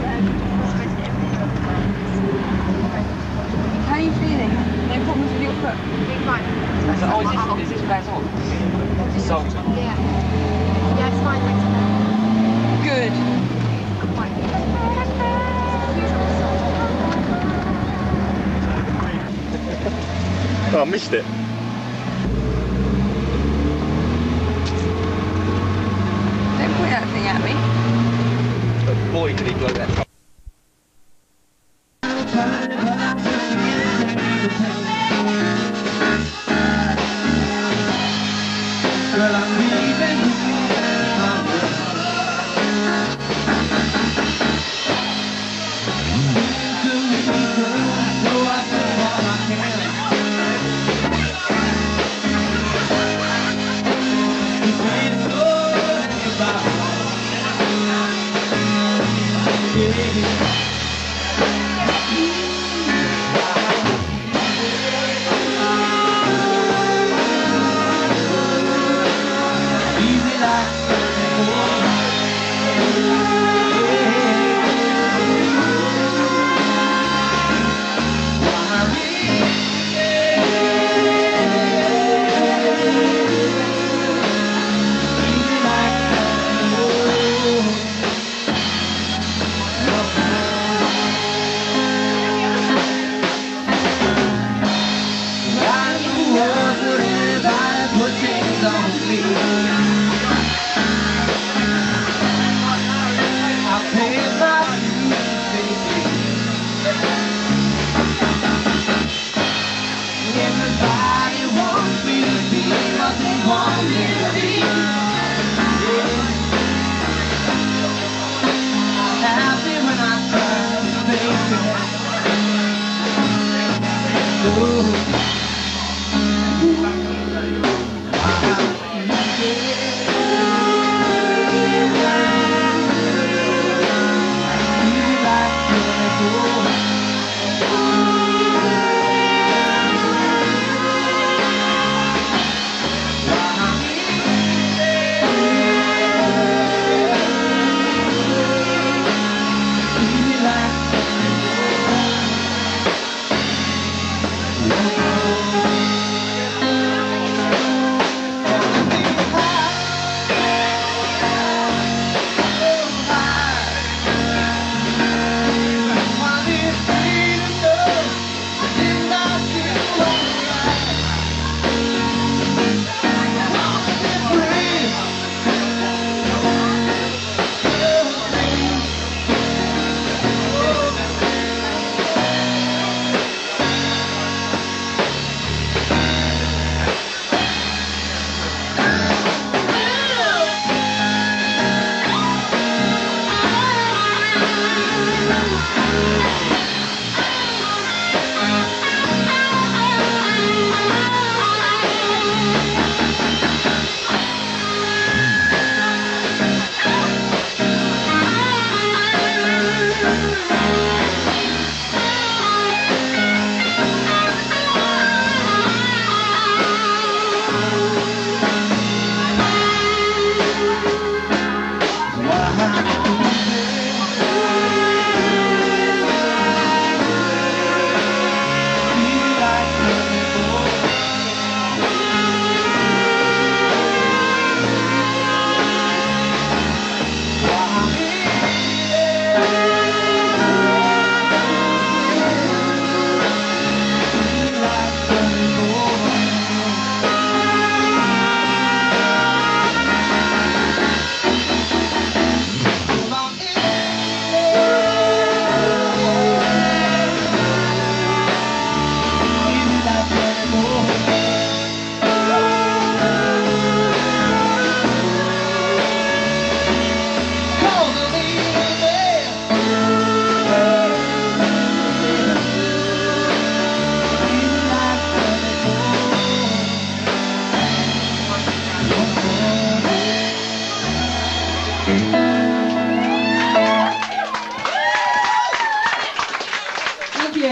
How are you feeling? No problems with your foot? Being fine. Is this back on? It's salted. Yeah. Yeah, it's fine, thanks. Good. Oh, I missed it. Don't point that thing at me. But boy, did he blow that truck.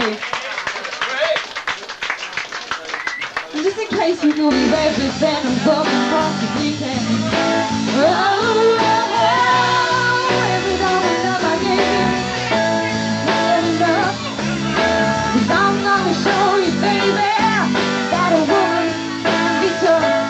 you. And just in case you thought we represent and welcome across the weekend. Every time we love I gave you, not enough. 'Cause I'm gonna show you, baby, that a woman can be tough.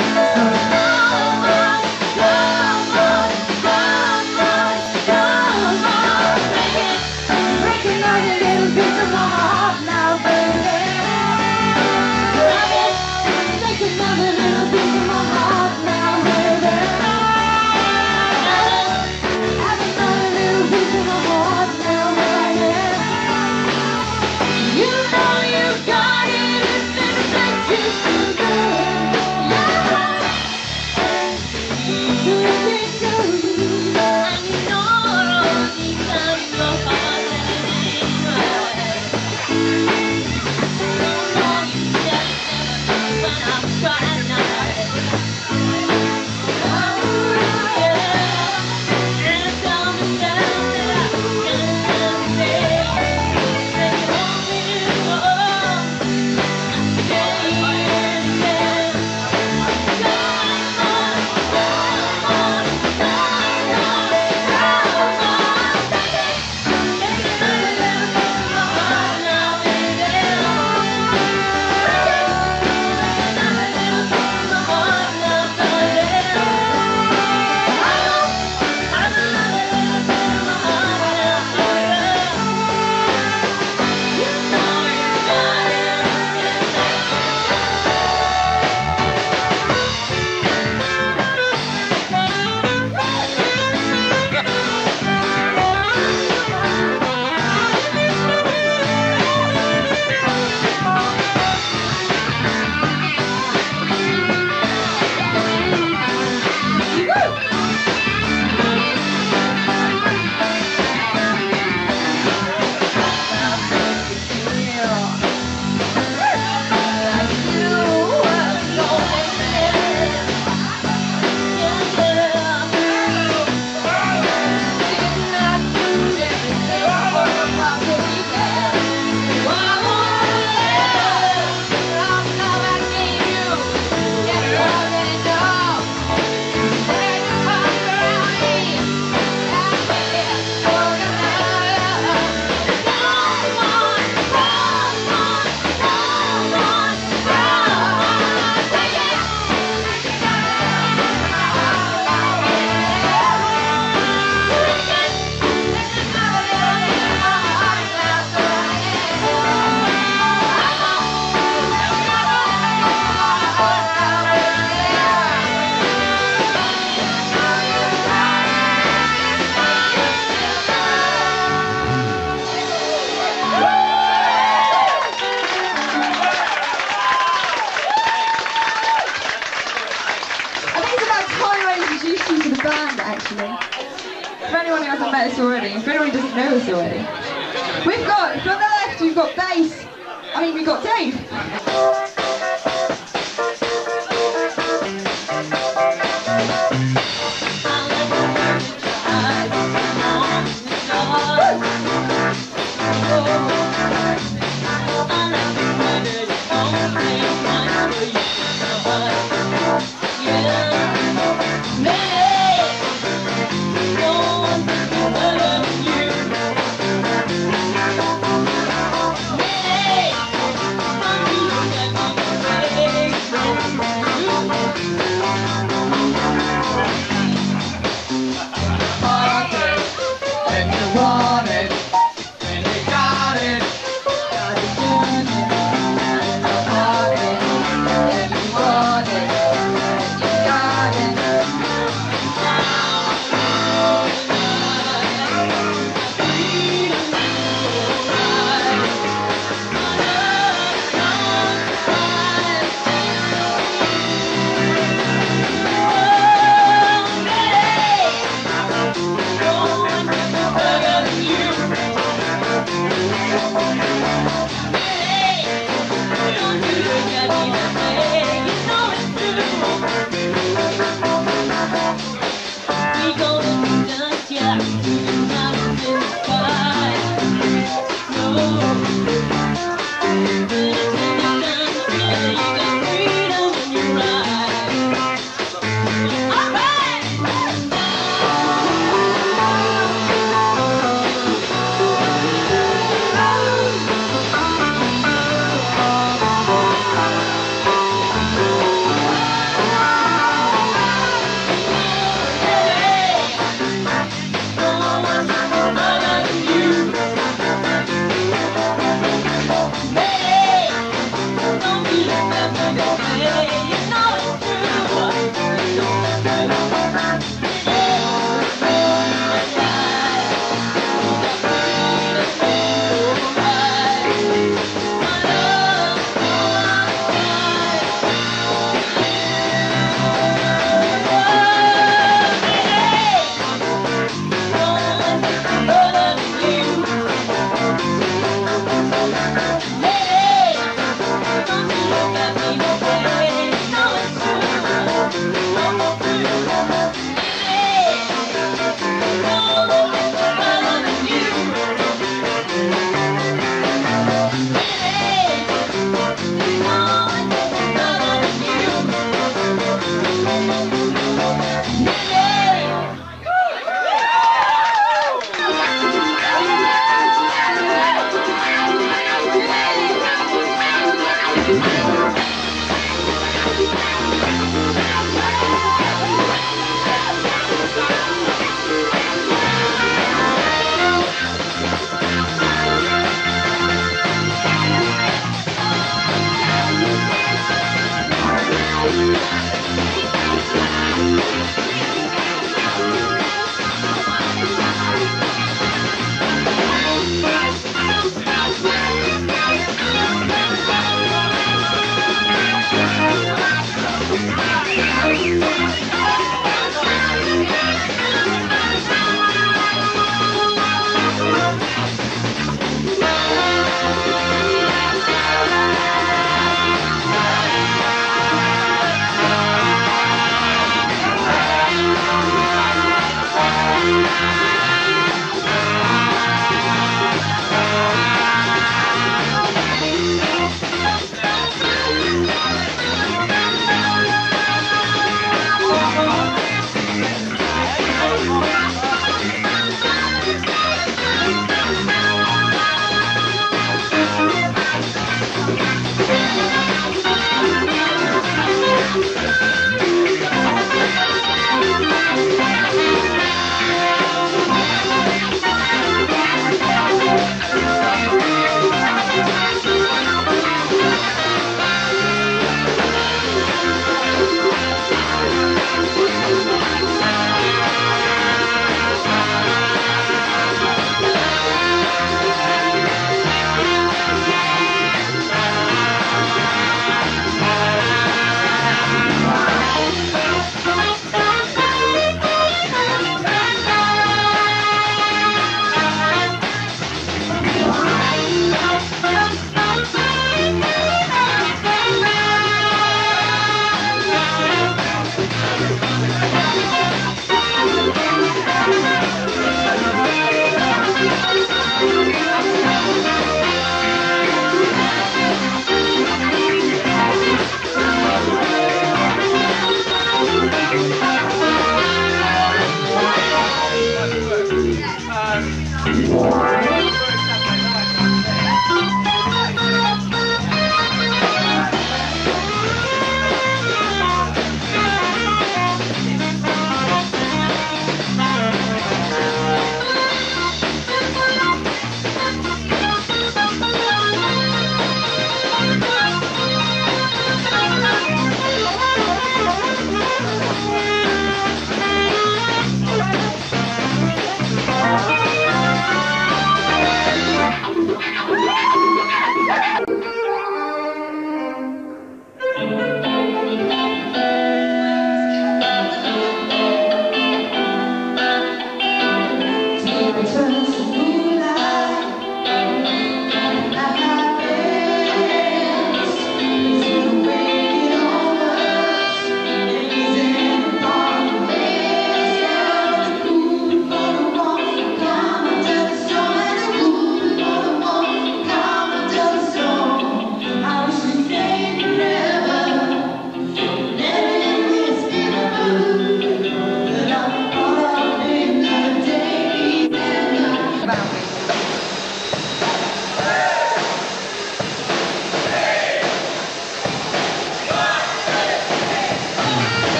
Already. If anyone doesn't know us already. We've got, from the left, we've got bass. We've got Dave.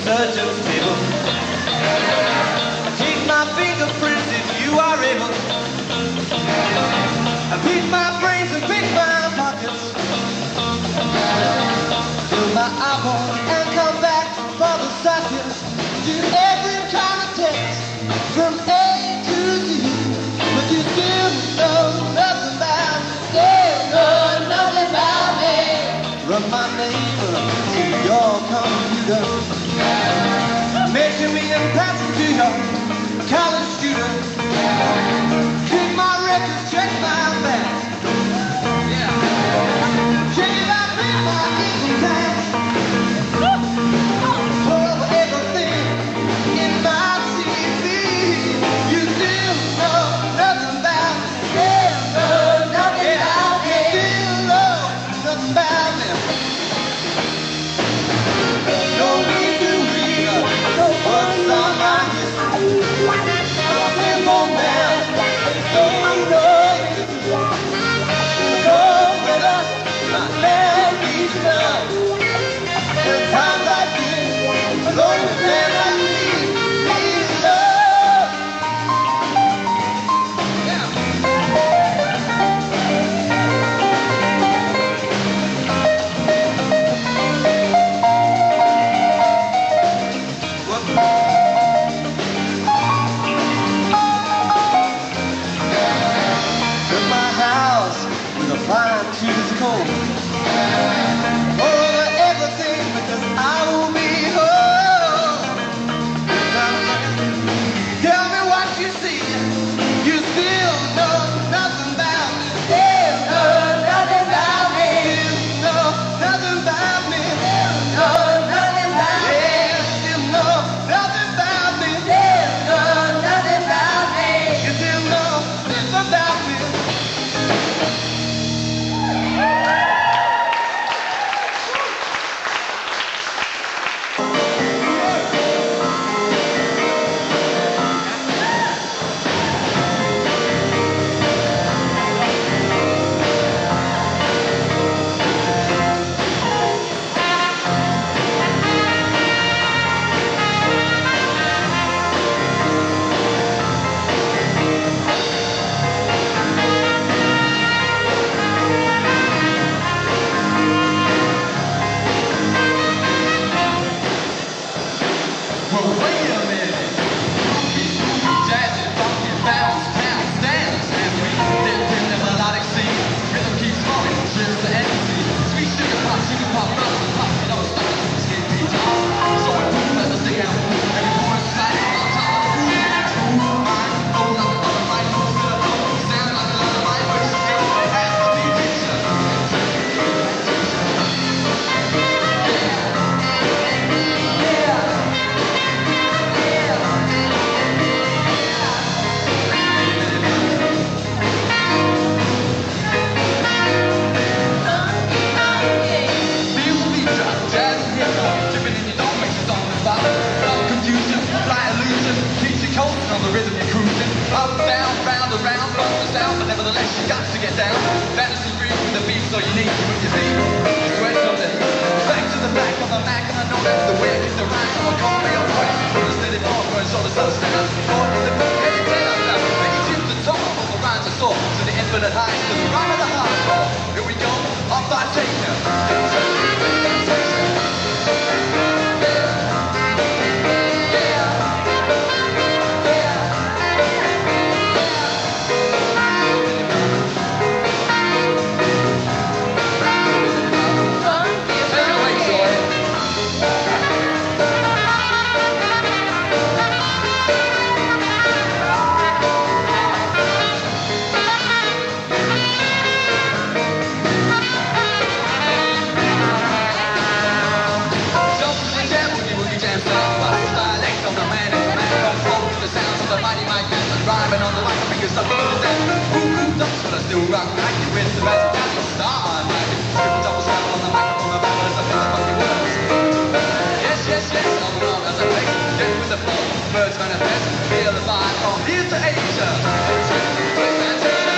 surgeon's table. Take my fingerprints if you are able. Beat my brains and pick my pockets. Fill my eyeballs and come back for the sockets. Do every kind of test from A to Z. But you still know nothing about me. Still know nothing about me. Run my name to your computer. Measure me and pass it to your college student. Keep my records, check my back. Check it out, read my income tax. For everything in my CV. You still know nothing about me. Still know nothing about me. Still know nothing about me. No need to read what's on my history. Simple man, don't know. Go with us, my man needs love. In times like this, lonely man like me needs love. Built my house with a fine tooth comb. Over everything because I will be home. Tell me what you see. You still know nothing about me. Still know nothing about me. Still know nothing about me. Still know nothing about me. Still know nothing about me. Still know nothing about me. You still know nothing about me. Well, wait a minute. Jazz and funky bounce, pound, dance, and we dip in the melodic scene. Rhythm keeps flowing, shifts to ecstasy. Sweet sugar pop, rhythm and pop, you know it's not a skin beat. So it moves as a stick out. Every point sliding on top of the groove. Mind, oh, like another mic, moves to the floor. Sound like a lullaby, but it's still has to be picture. On the rhythm you're cruising, up, down, round, around, bump the sound, but nevertheless you got to get down. Fantasy free with the beat, so you need to move your feet. Sweat from the back to the back of the Mac, and I know that's the way I kick the rhyme. So I call me a point, put a steady ball, run so the sun stands. Caught in the book, heading down, now make it to the top, all the rhymes are soared to the infinite heights, to the rhyme of the hardcore. Here we go, off I take you. Rhyming on the mic, I figure something to that. Boom, dumps, but I still rock. I can win the best Italian star. Script double sound on the microphone, the battle is a bit of funky words. Yes, yes, yes, on the wrong as I play. Get with the flow, birds manifest. Feel the vibe from here to Asia. Play fantastic.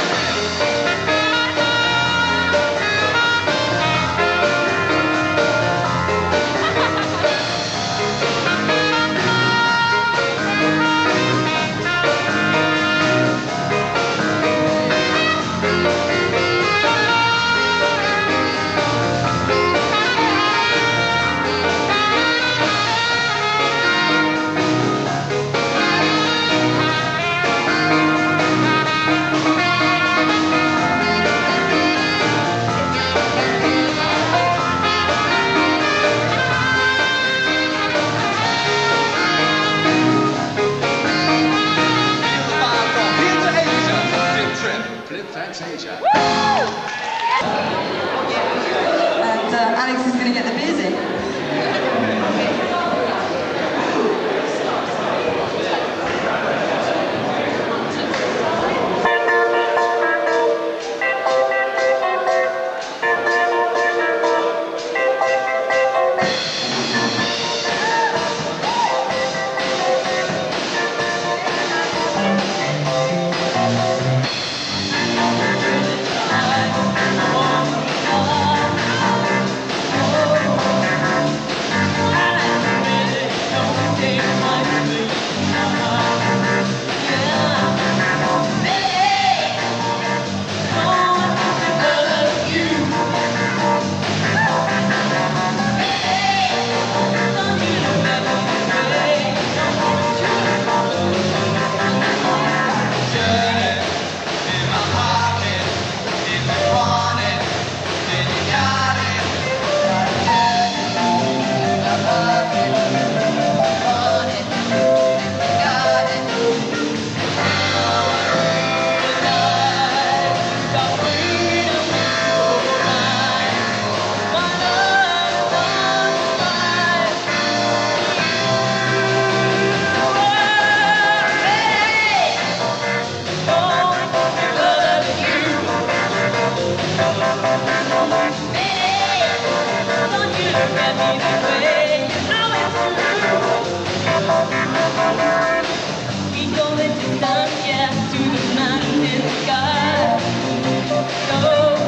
back to the mountain sky. So,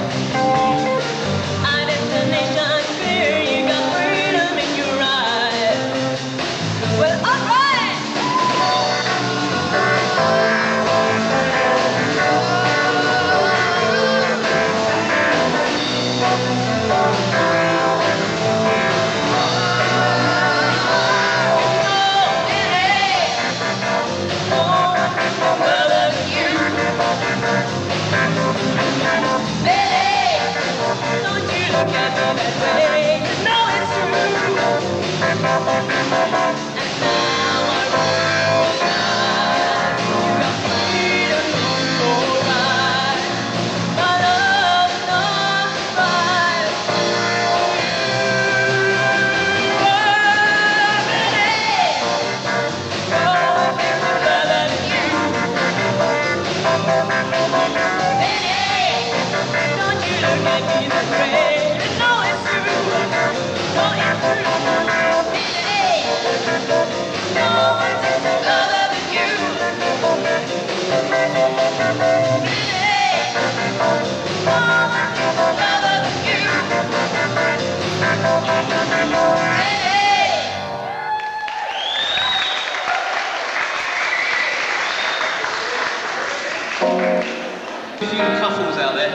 our destination clear, you got freedom in your eyes. Well, alright! A few couples out there.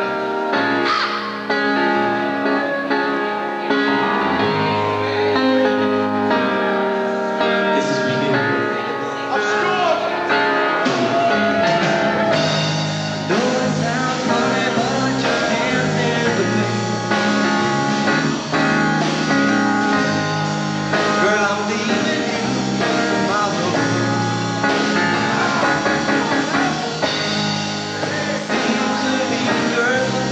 This is for you. I've scored! Though it sounds funny, but you can't stand with me. Girl, I'm leaving you tomorrow. Seems to be, girl,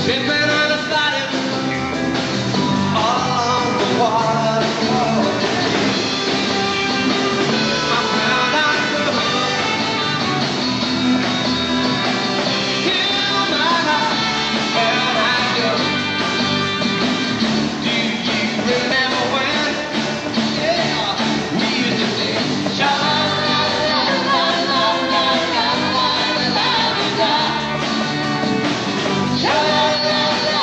tripping and sliding all along the waterfall. Somehow I go. Heal my heart where I go. Do you remember when? Yeah, we used to sing. Sha-la-la-la-la-la-la-la-la-la-la.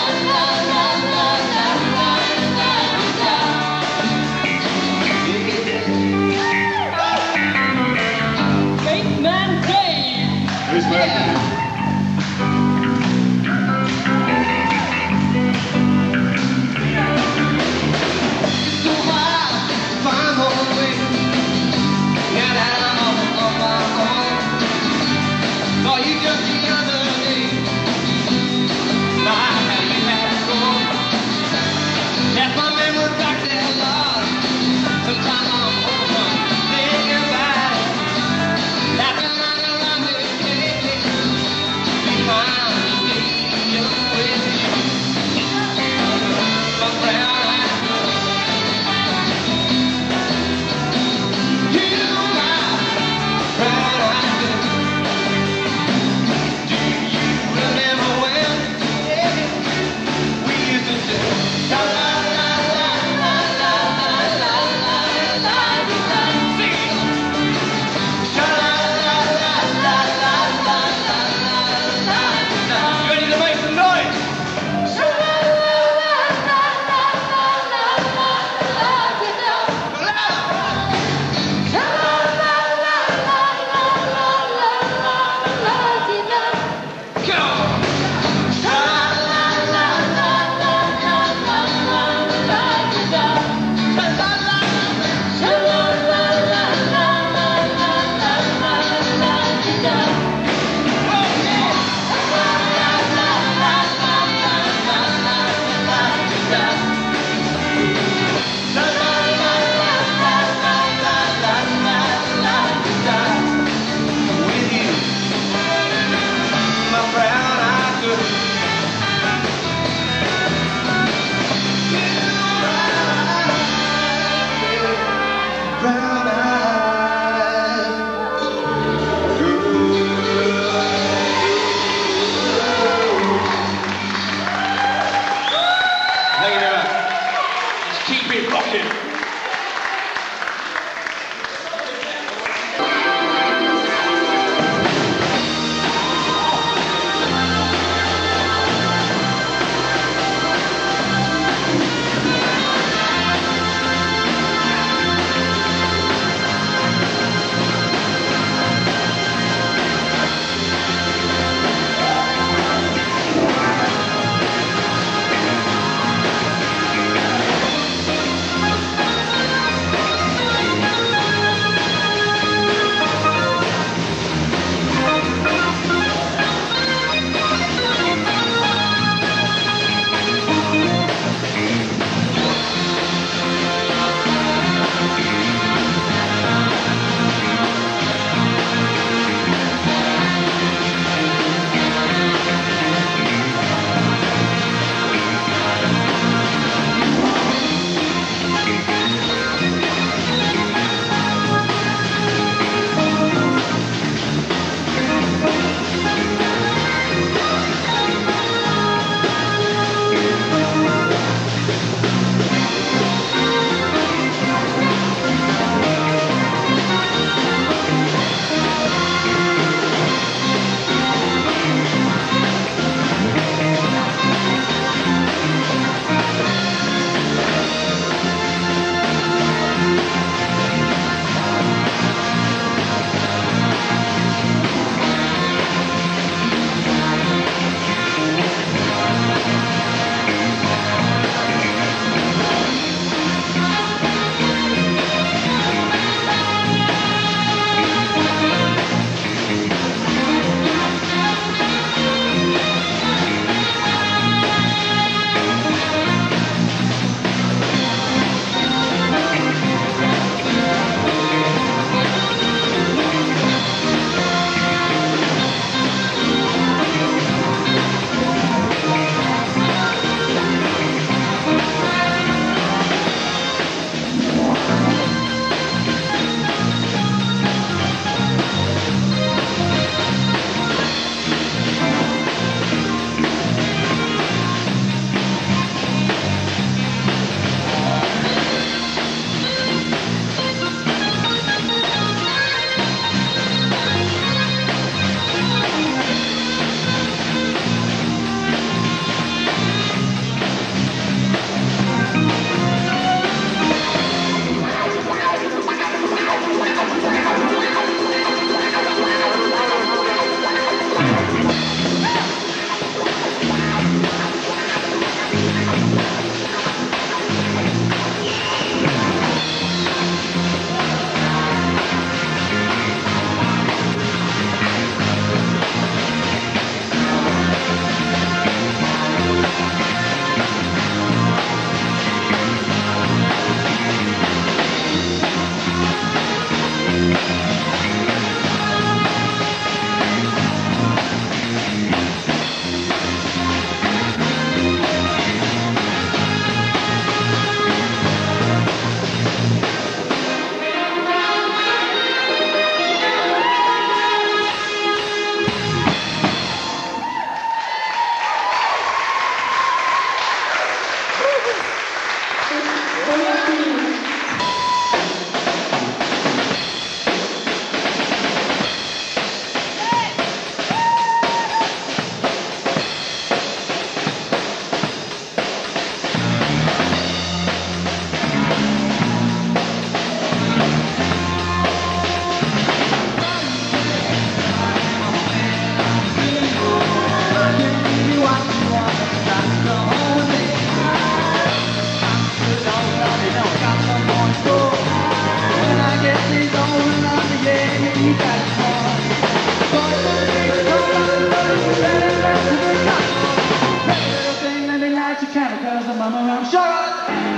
around, shut.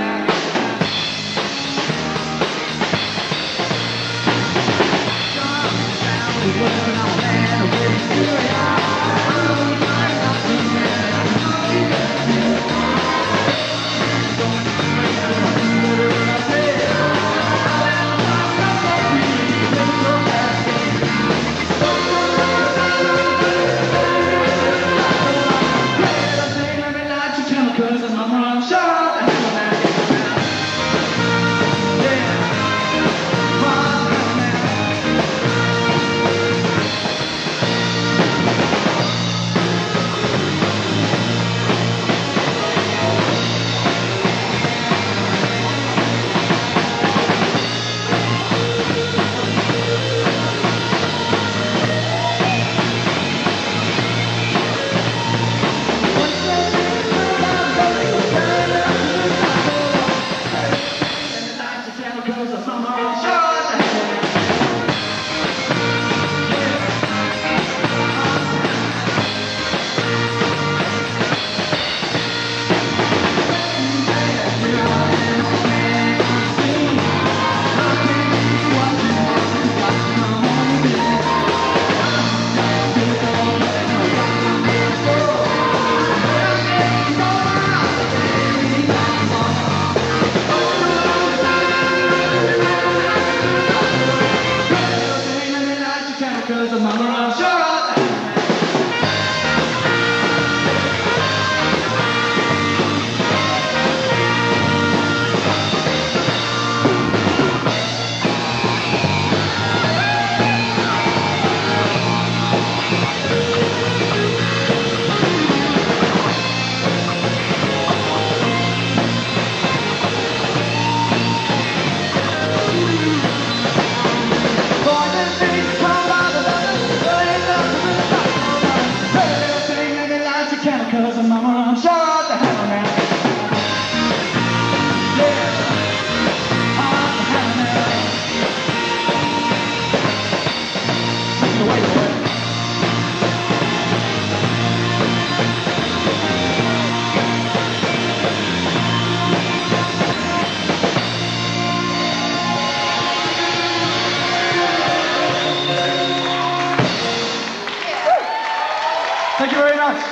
Thank you very much.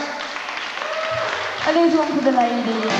I think it's one for the ladies.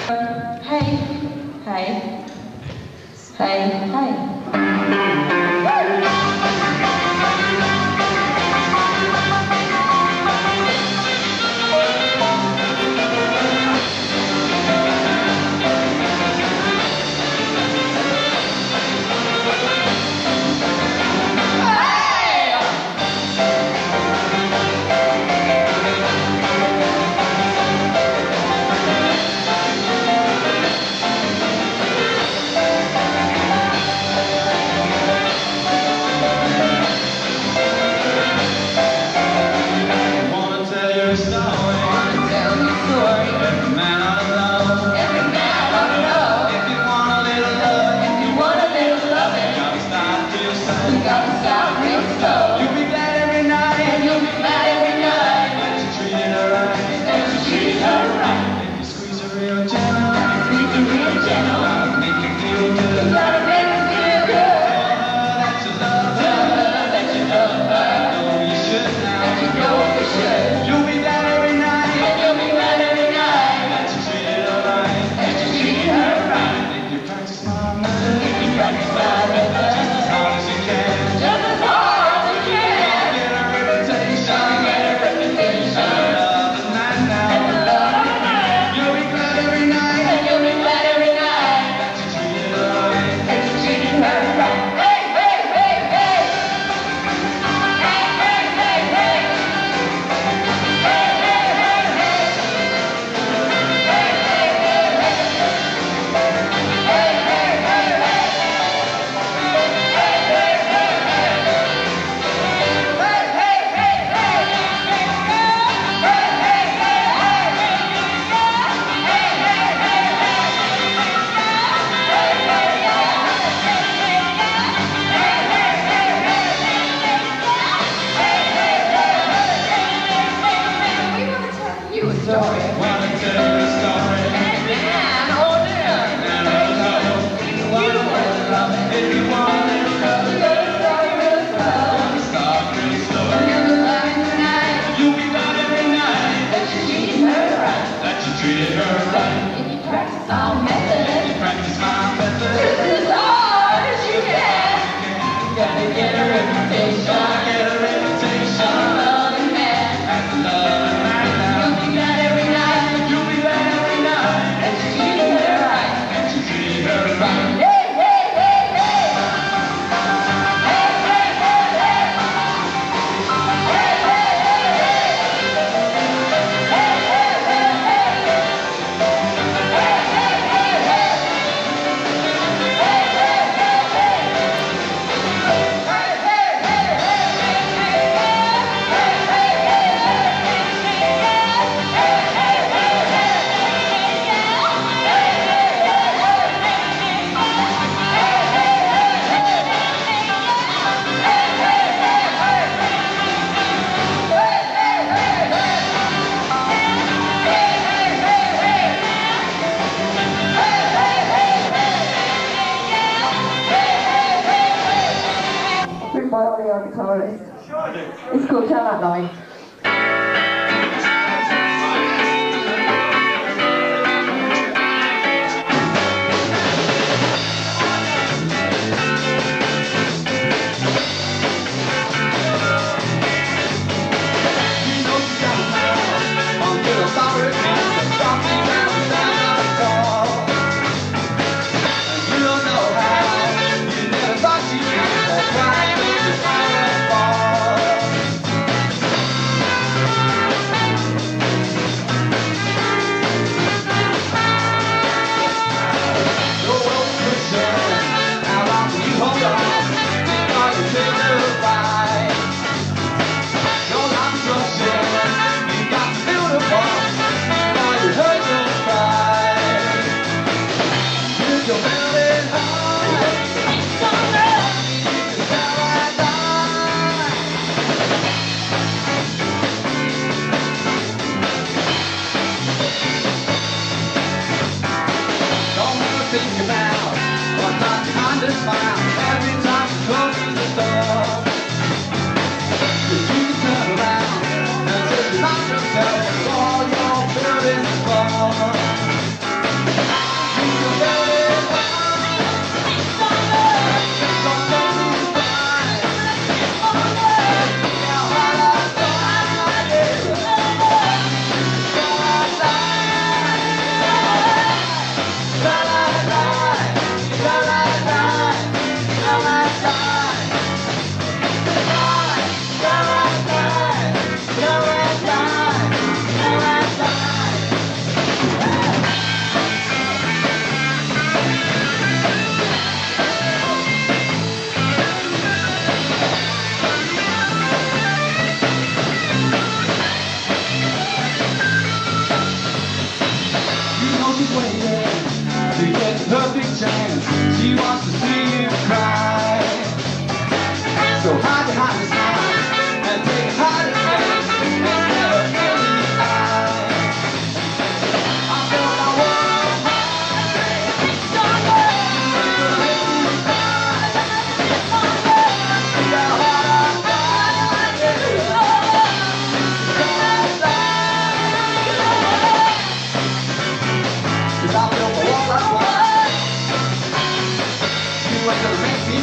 It's called Tell That Line.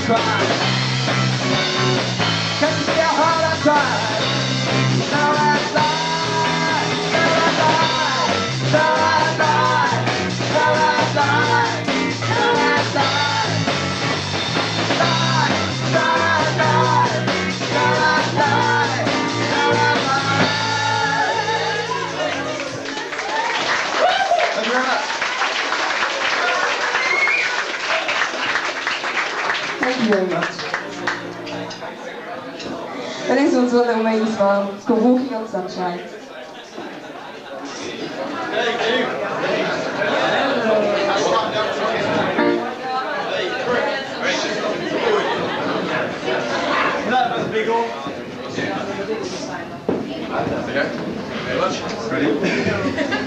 try. Can't you see how hard I tried? Now I lie, now I lie, now I lie, now I lie, now I lie, lie, lie, lie, now I lie, now I lie. Thank you very much. Thank you very much. The next one's one that will make me smile. It's called Walking on Sunshine. That was a big one. Okay. Very much. Ready?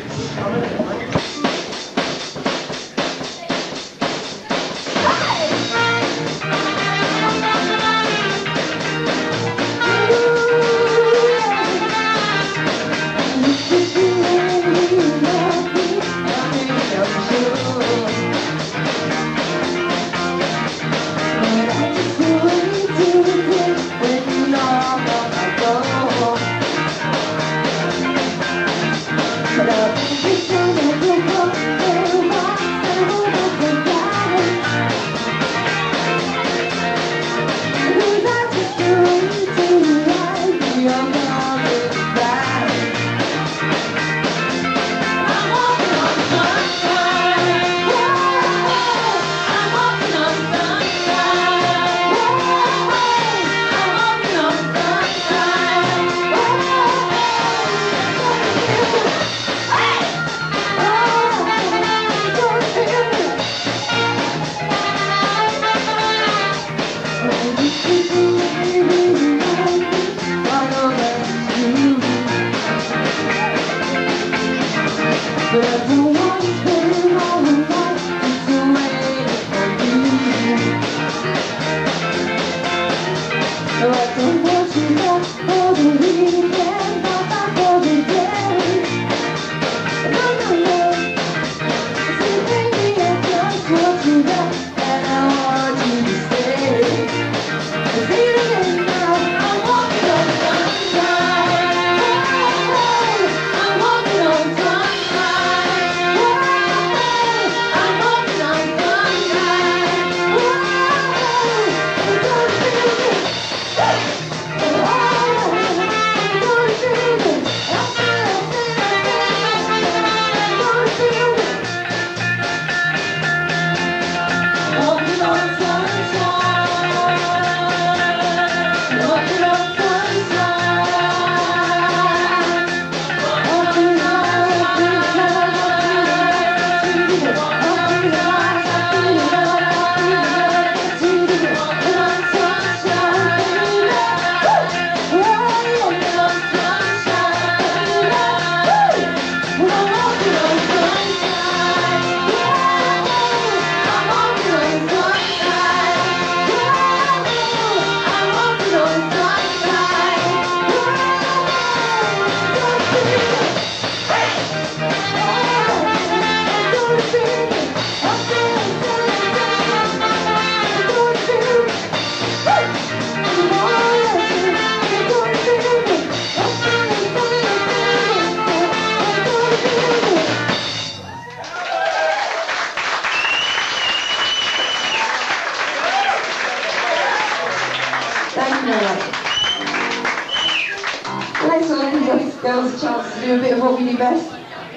Girls a chance to do a bit of what we do best,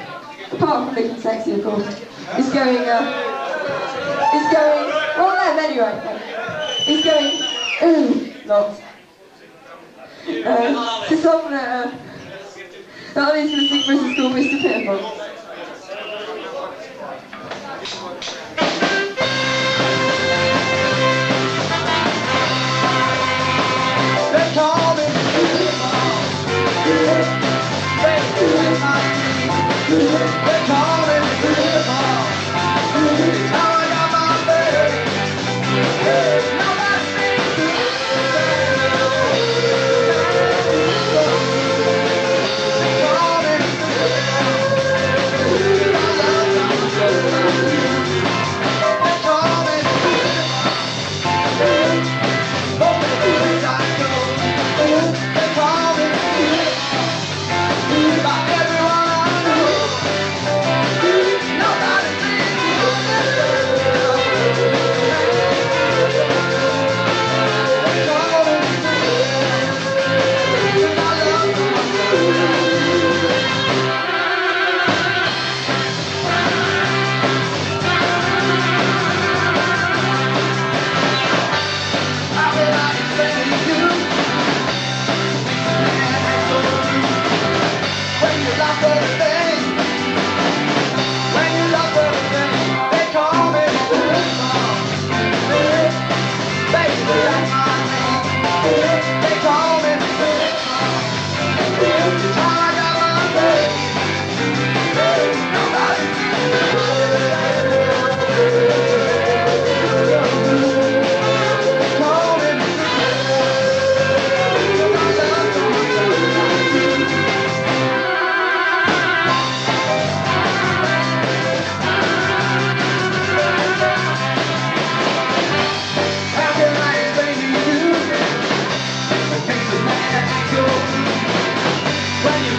apart from looking sexy, of course. It's going, well, them anyway. It's going, lots. It's a song that Ollie's going to sing for us. It's called Mr. Pitiful. They call me They call me Now I got my baby. Nobody seems to They call me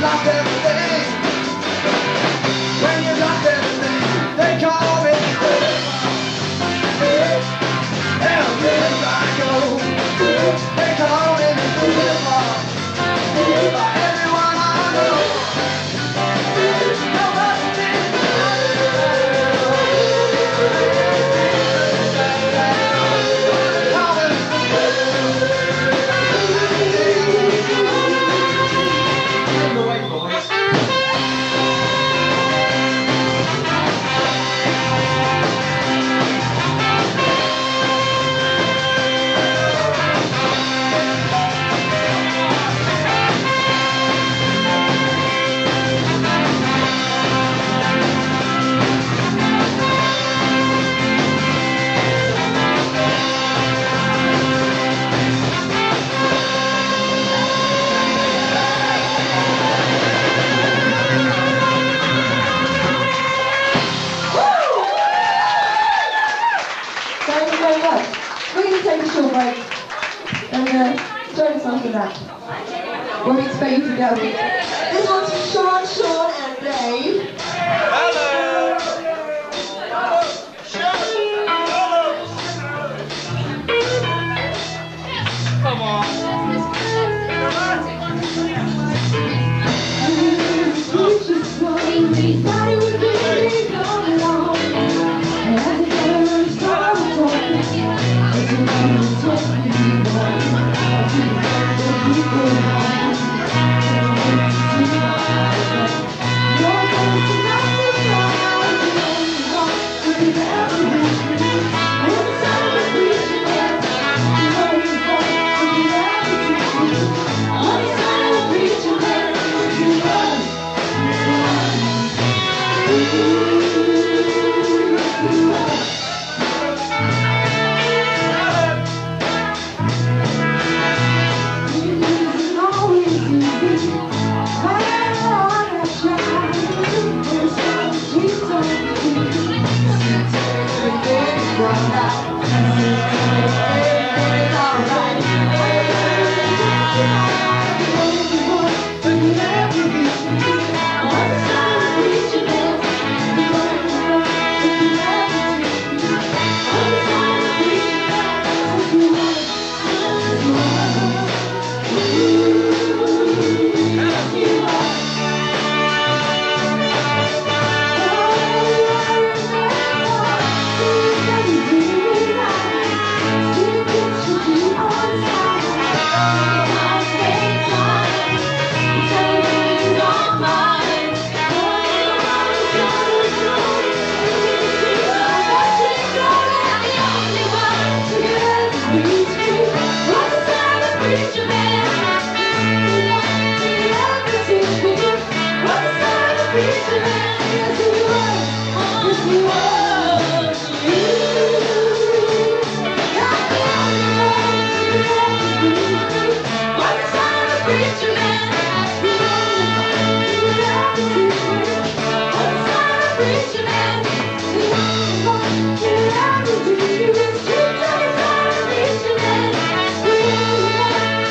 lost everything. When you lost everything, they call it everywhere I go. They call it everyone I know. We're going to take a short break and join us after that. When we expect you to go. This one's from Sean, and Dave. Hello! Come on.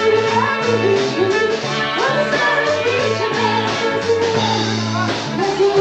Let's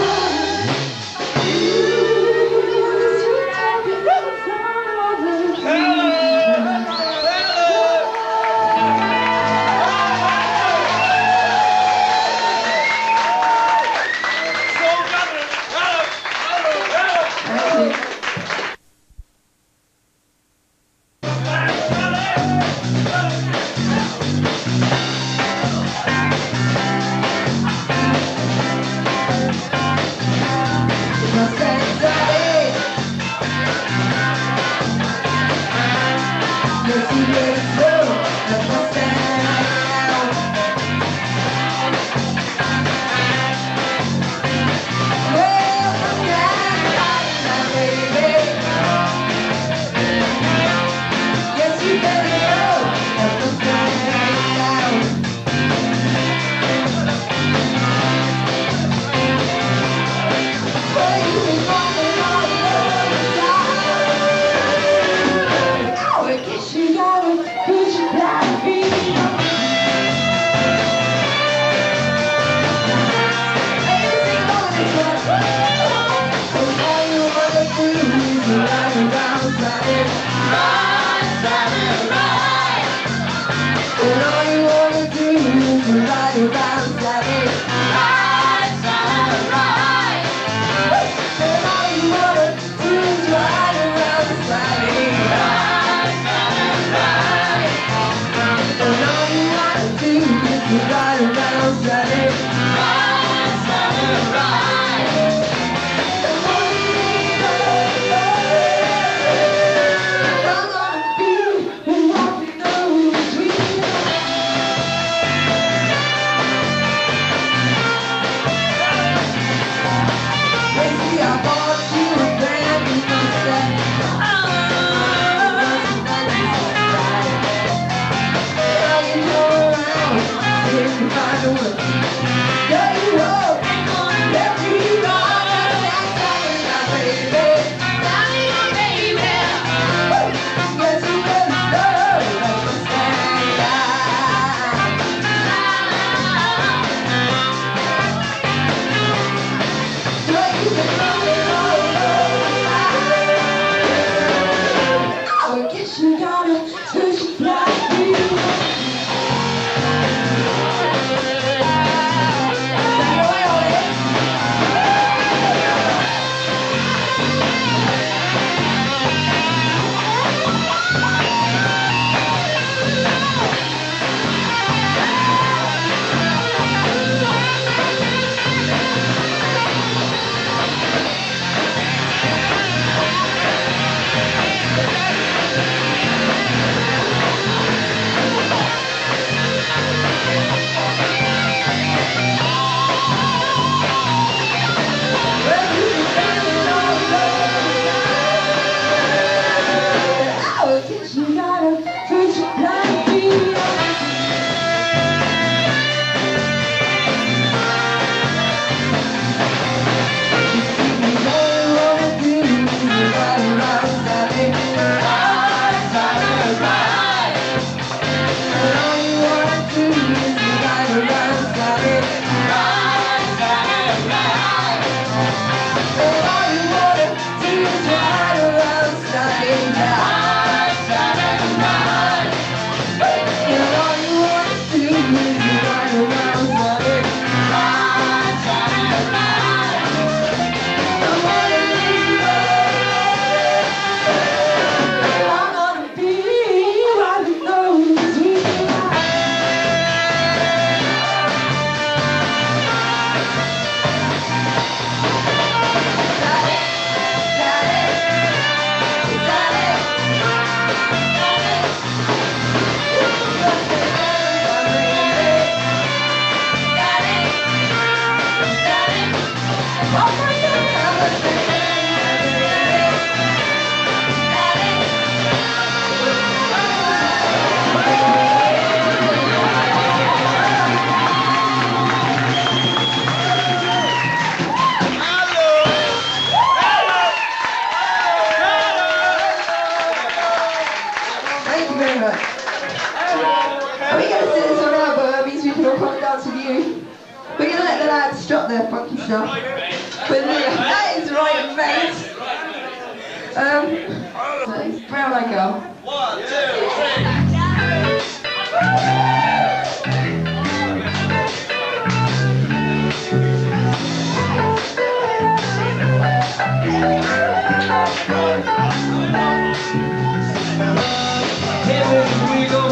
Ride, Sally, ride. And all you wanna do is ride around, Sally. Ride, Sally, ride. And all you wanna do is ride around, Sally. Ride, Sally, ride. And all you wanna do is ride around, Sally. Ride, Sally, ride. And all you need I'm gonna be walking over the street. Lately I bought you a brand new set. Now you go around if you find a way. Yeah, you hope ain't gonna let me ride. That's how baby. Baby. Yes, you better know that's the I guess you gotta push like you. Drop their funky stuff. But that is right, mate. Brown I go. 1, 2, 3. Here we go.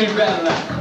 do better than that.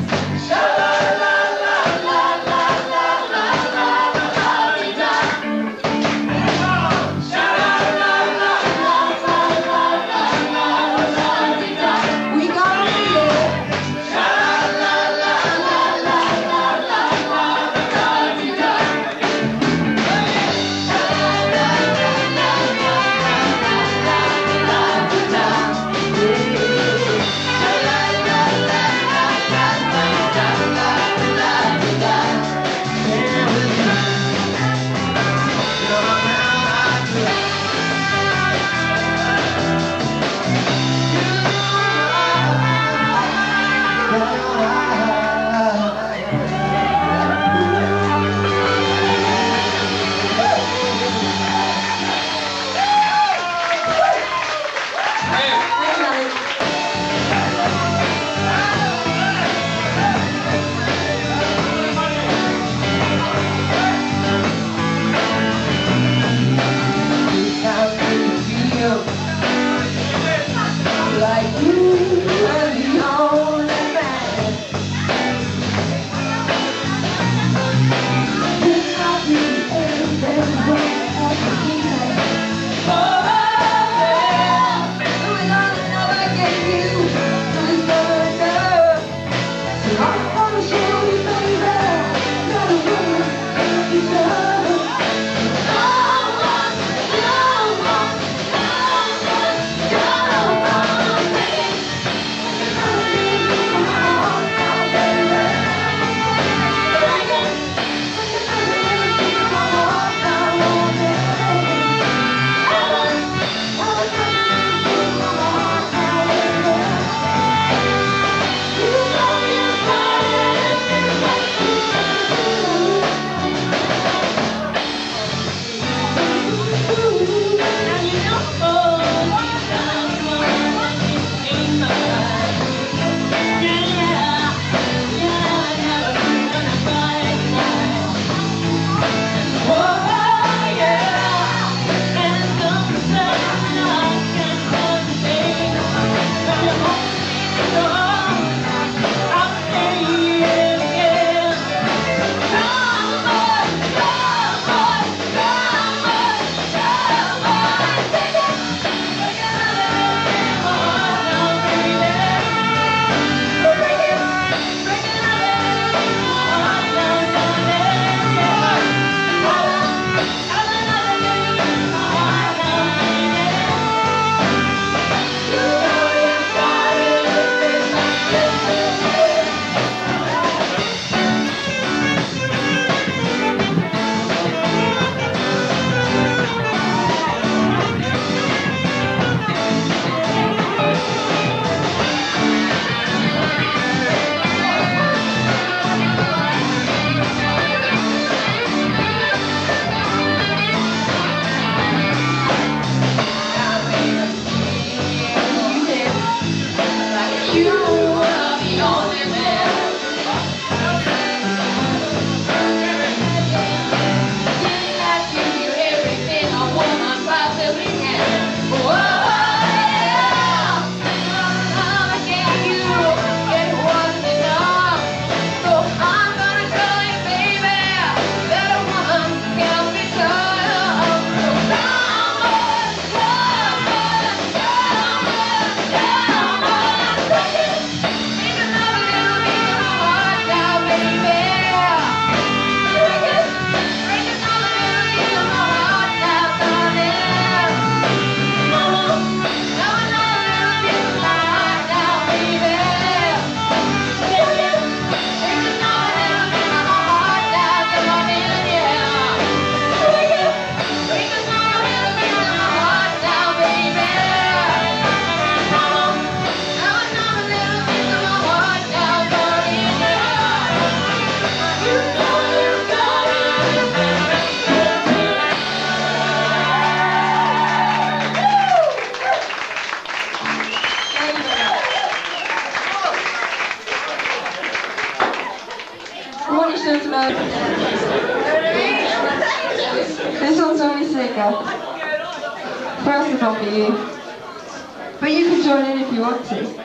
This one's only singer. First of all for you. But you can join in if you want to.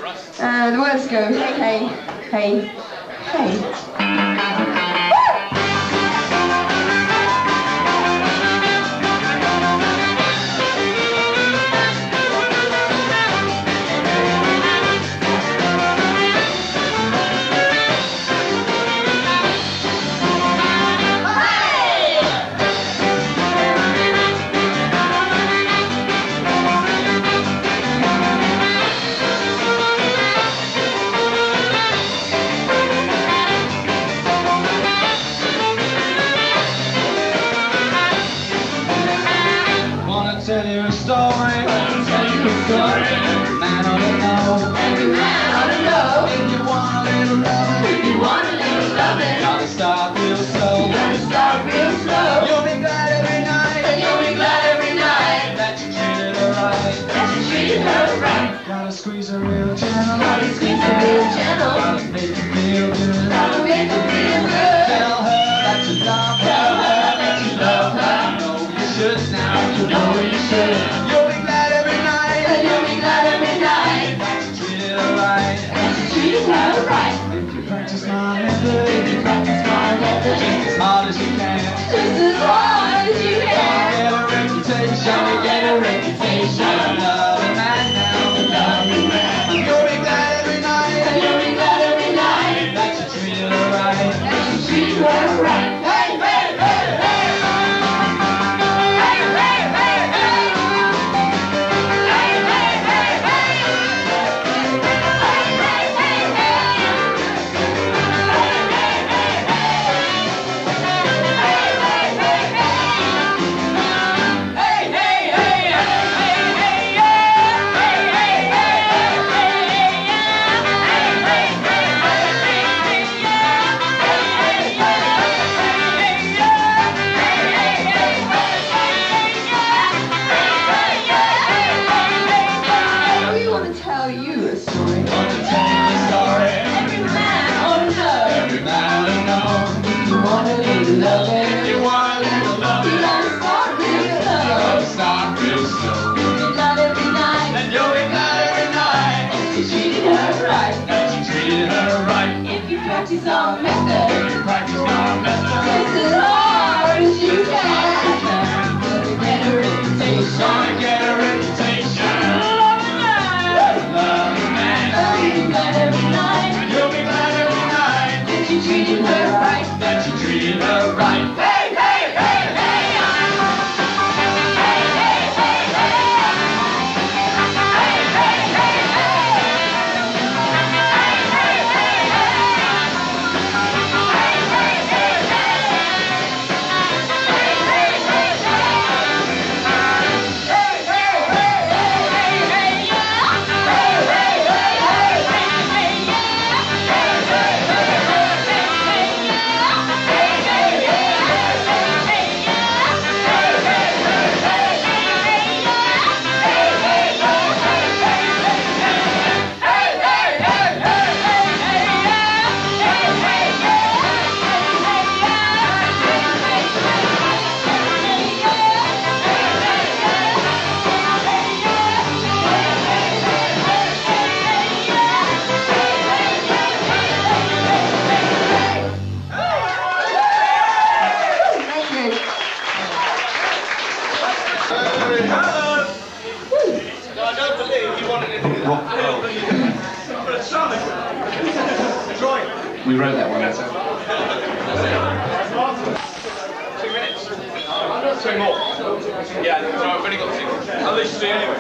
The words go, hey, hey, hey, hey. Tell you a story, tell you a story. Every man ought to know, every man ought to know. If you want a little loving, if you want a little loving, gotta start real slow, gotta start real slow. You'll be glad every night, and you'll be glad every night that you treated her right, that you treated her right. Gotta squeeze her real gentle, gotta squeeze her real gentle. Gotta make her feel good, gotta make her feel good. Tell her that you love her, tell her that you love her. Now you know you should. You'll be glad every night, and you'll be glad every night that you treated her right, that you treated her right. If you practice my method, if you practice my method, just as hard as you can, just as hard as you can. Get a reputation, get a reputation. Love a man now, love a man. You'll be glad every night, and you'll be glad every night that you treated her right, that you treated her right. Hey, hey, hey, hey. Practice our method. Practice our method. Just as hard as you can. Get a reputation. Get a reputation. Love a man. Love a man. Oh, you'll be glad every night. And you'll be glad every night that you treated her right. That you treated her right. Hey, hey, hey, hey. We wrote that one. 2 minutes. 2 more. Yeah, so I've only got 2. At least 3 anyway.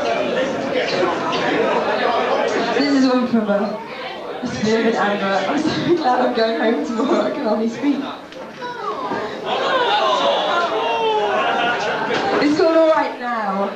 This is one from a spirit of anger. I'm so glad I'm going home tomorrow. I can hardly speak. It's called All Right Now.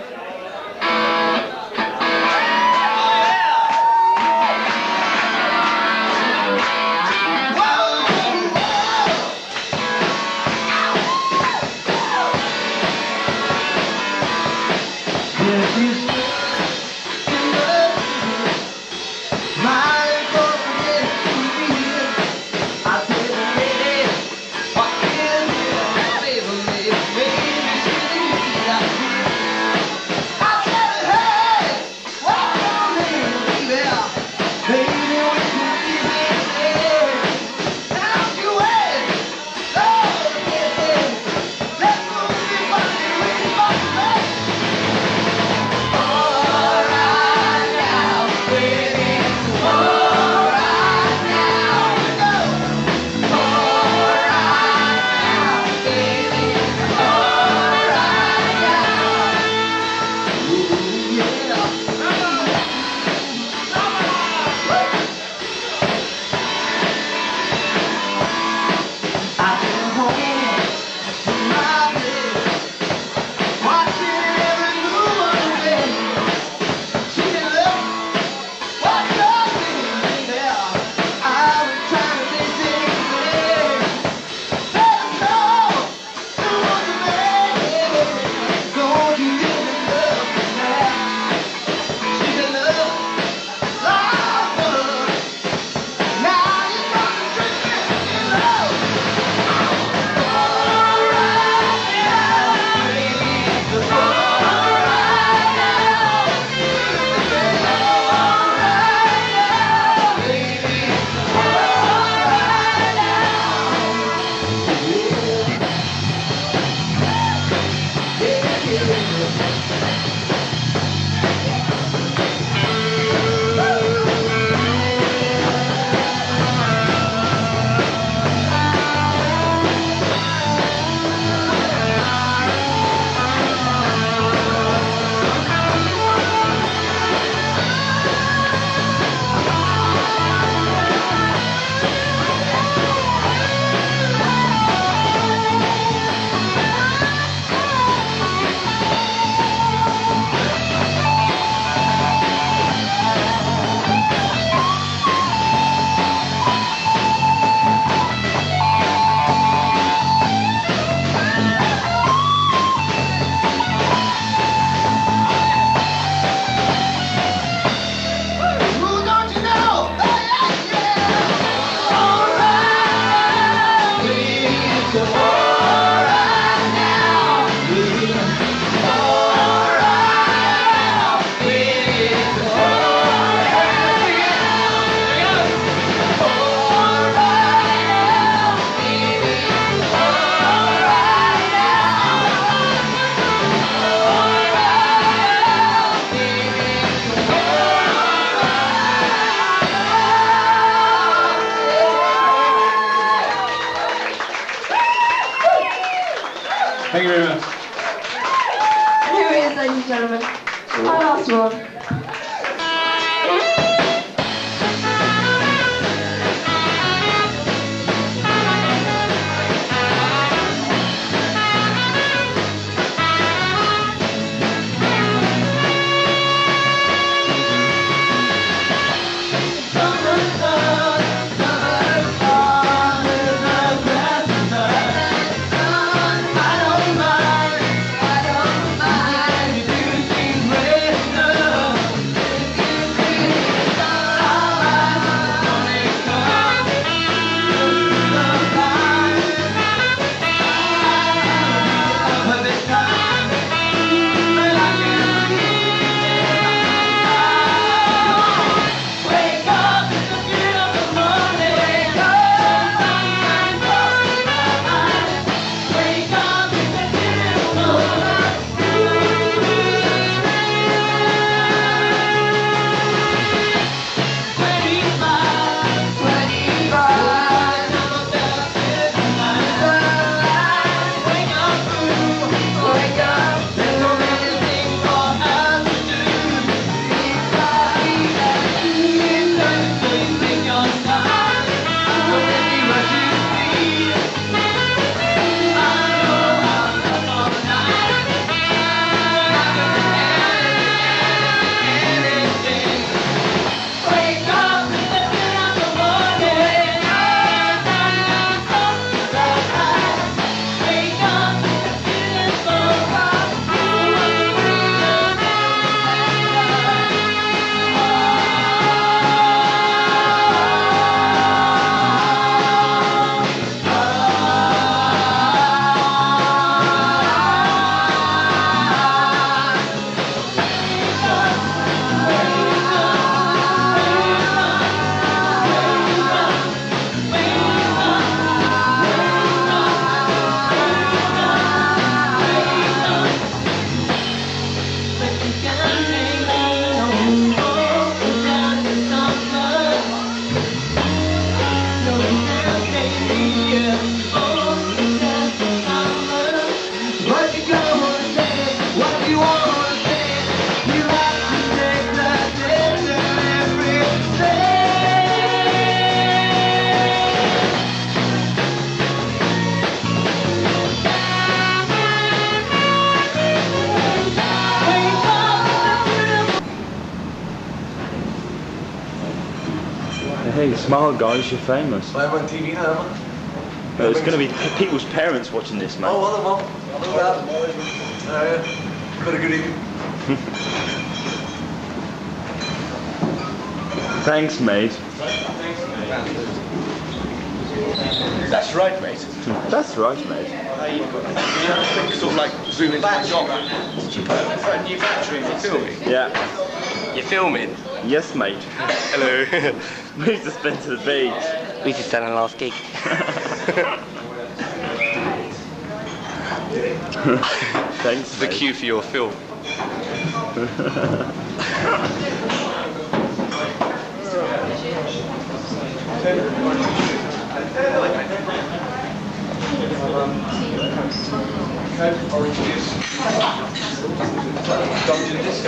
Thank you very much. And here it is, ladies and gentlemen. Our last one. Hey, smile guys, you're famous. I'm on TV now, man. There's going to be people's parents watching this, mate. Oh, well, I know that. Got a good evening. Thanks, mate. That's right, mate. That's right, mate. Sort of like zoom into my job. New battery, you're filming? Yeah. You're filming? Yes, mate. Hello. We just been to the beach. We just done our last gig. Thanks, The cue for your film. Orange juice. Dungeon Disco.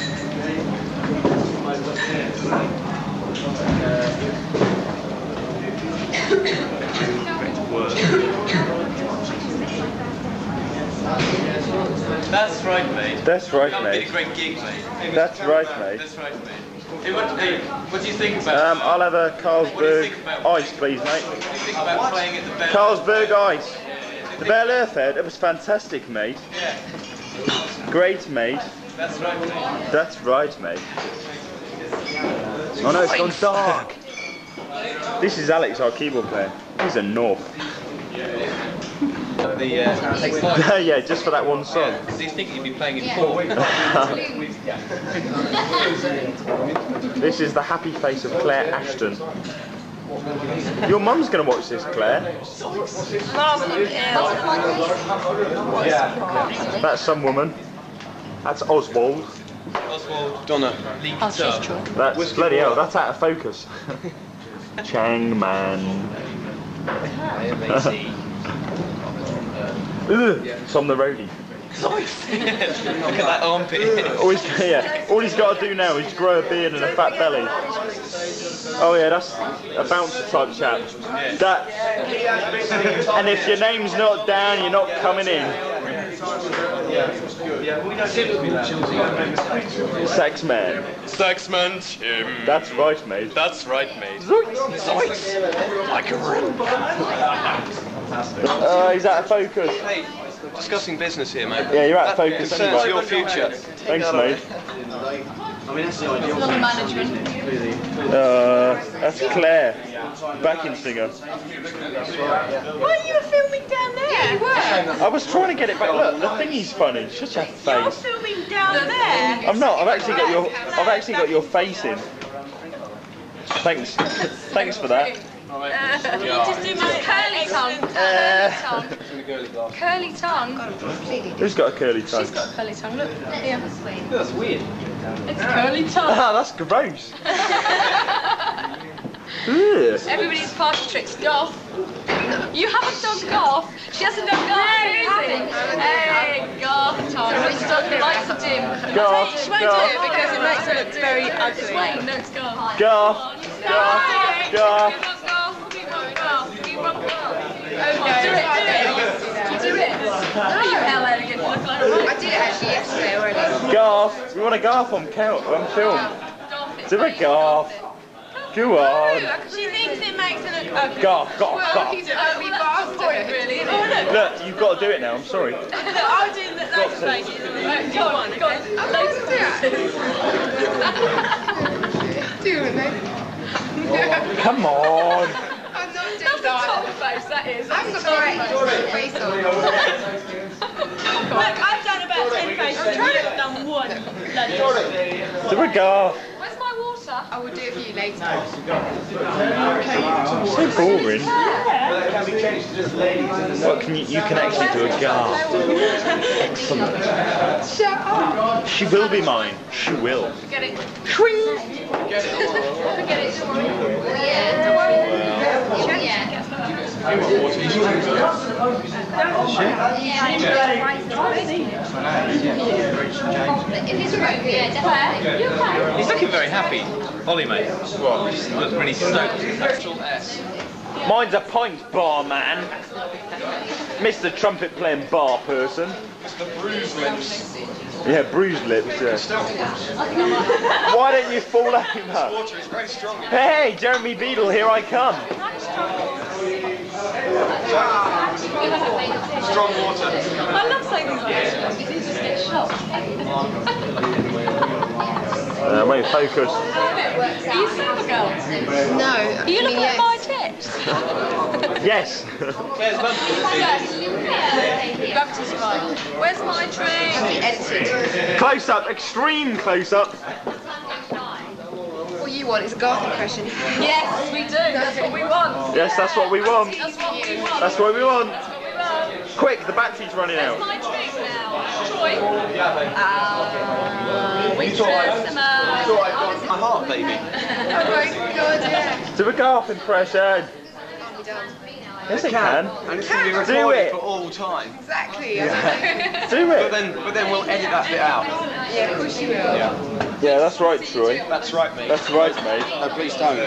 That's right, mate. That's right, It's mate. been a great gig, mate. That's right, mate. That's right, mate. Hey, what do you think about? I'll have a Carlsberg about- ice, please, mate. What do you think about playing at the Vale? Carlsberg ice. The Bel Air Fair, that was fantastic, mate. Yeah. Great, mate. That's right, mate. That's right, mate. Oh no, it's gone dark. This is Alex, our keyboard player. He's a knob. Yeah, just for that one song. Because he's thinking he'd be playing in 4. This is the happy face of Claire Ashton. Your mum's going to watch this, Claire. That's some woman. That's Oswald. Oswald. Donna. That's bloody hell, that's out of focus. Chang Man. Tom the roadie. Look at that armpit. All he's got to do now is grow a beard and a fat belly. Oh yeah, that's a bouncer type chap. That. And if your name's not down, you're not coming in. Sex man. Sex man, Tim. That's right, mate. That's right, mate. Zoinks. Like a room. He's out of focus. Hey, discussing business here, mate. Yeah, you're out of focus Concerns anyway. your future. Thanks, mate. Not management. That's Claire, backing singer. Why are you filming down there? Yeah, you were. I was trying to get it back. Look, the thingy's funny. Shut your You're face. filming down there. I'm not. I've actually got your face in. Thanks. Thanks for that. Just do my Curly tongue. Curly tongue. Who's got a curly tongue? She's got a curly tongue. Look. Here. That's weird. It's curly tongue. Ah, that's gross. Ugh. Everybody's party tricks. Goth. You haven't done goth. She hasn't done goth. Hey, goth tongue. This dog likes to dim. Goth. She won't do it because it makes it look very ugly. Wait, no, it's goth. Goth. Goth. Goth. Do it. You hell elegant. Look like a I did it actually yesterday already. Garth. We want a Garth on film. Do a Garth. Go on. She thinks it makes it look ugly. Garth. Garth. Well, Garth. he's ugly bastard, really. Oh, look. Look, you've got to do it now. I'm sorry. I'll do those faces. Go on, go on. Do it, mate. Come on. I'm not doing That's a top face, that is. I've got the right face on. Look, I've done about 10 faces. You've done one. Do a Garth. Where's my water? I will do it for you later. So boring. What can you can actually do a Garth. Excellent. Shut up. She will be mine. She will. Forget it. Swing. Forget it. Don't worry. Yeah, don't worry. Yeah. He's looking very happy. Ollie, mate. What? He looks really stoked. Actual S. Mine's a pint bar man. Mr. Trumpet playing bar person. The bruised lips. Yeah, bruised lips, yeah. Why don't you fall over? Water is very strong. Hey, Jeremy Beadle, here I come. Strong water. I love saying these words because you just get shocked. Wait, focus. Are you Supergirl? No. Are you looking at my tits? Yes. Gravity's fine. Where's my train? Edited. Close up, extreme close up. All you want is a Garth impression. Yes, we do. That's what we want. Yes, that's what we want. That's what we want. That's what we want. That's what we want. Quick, the battery's running Where's out. my trick now? Troy? Waitress, A heart, baby. Oh my god, yeah. Do a Garth impression. Can't be done. Yes, it can. And it's going to be Do recorded it. for all time. Exactly. Do But it. then we'll edit that bit out. Yeah, of course you will. Yeah, that's right, Troy. That's right, mate. That's right, mate. No, please don't.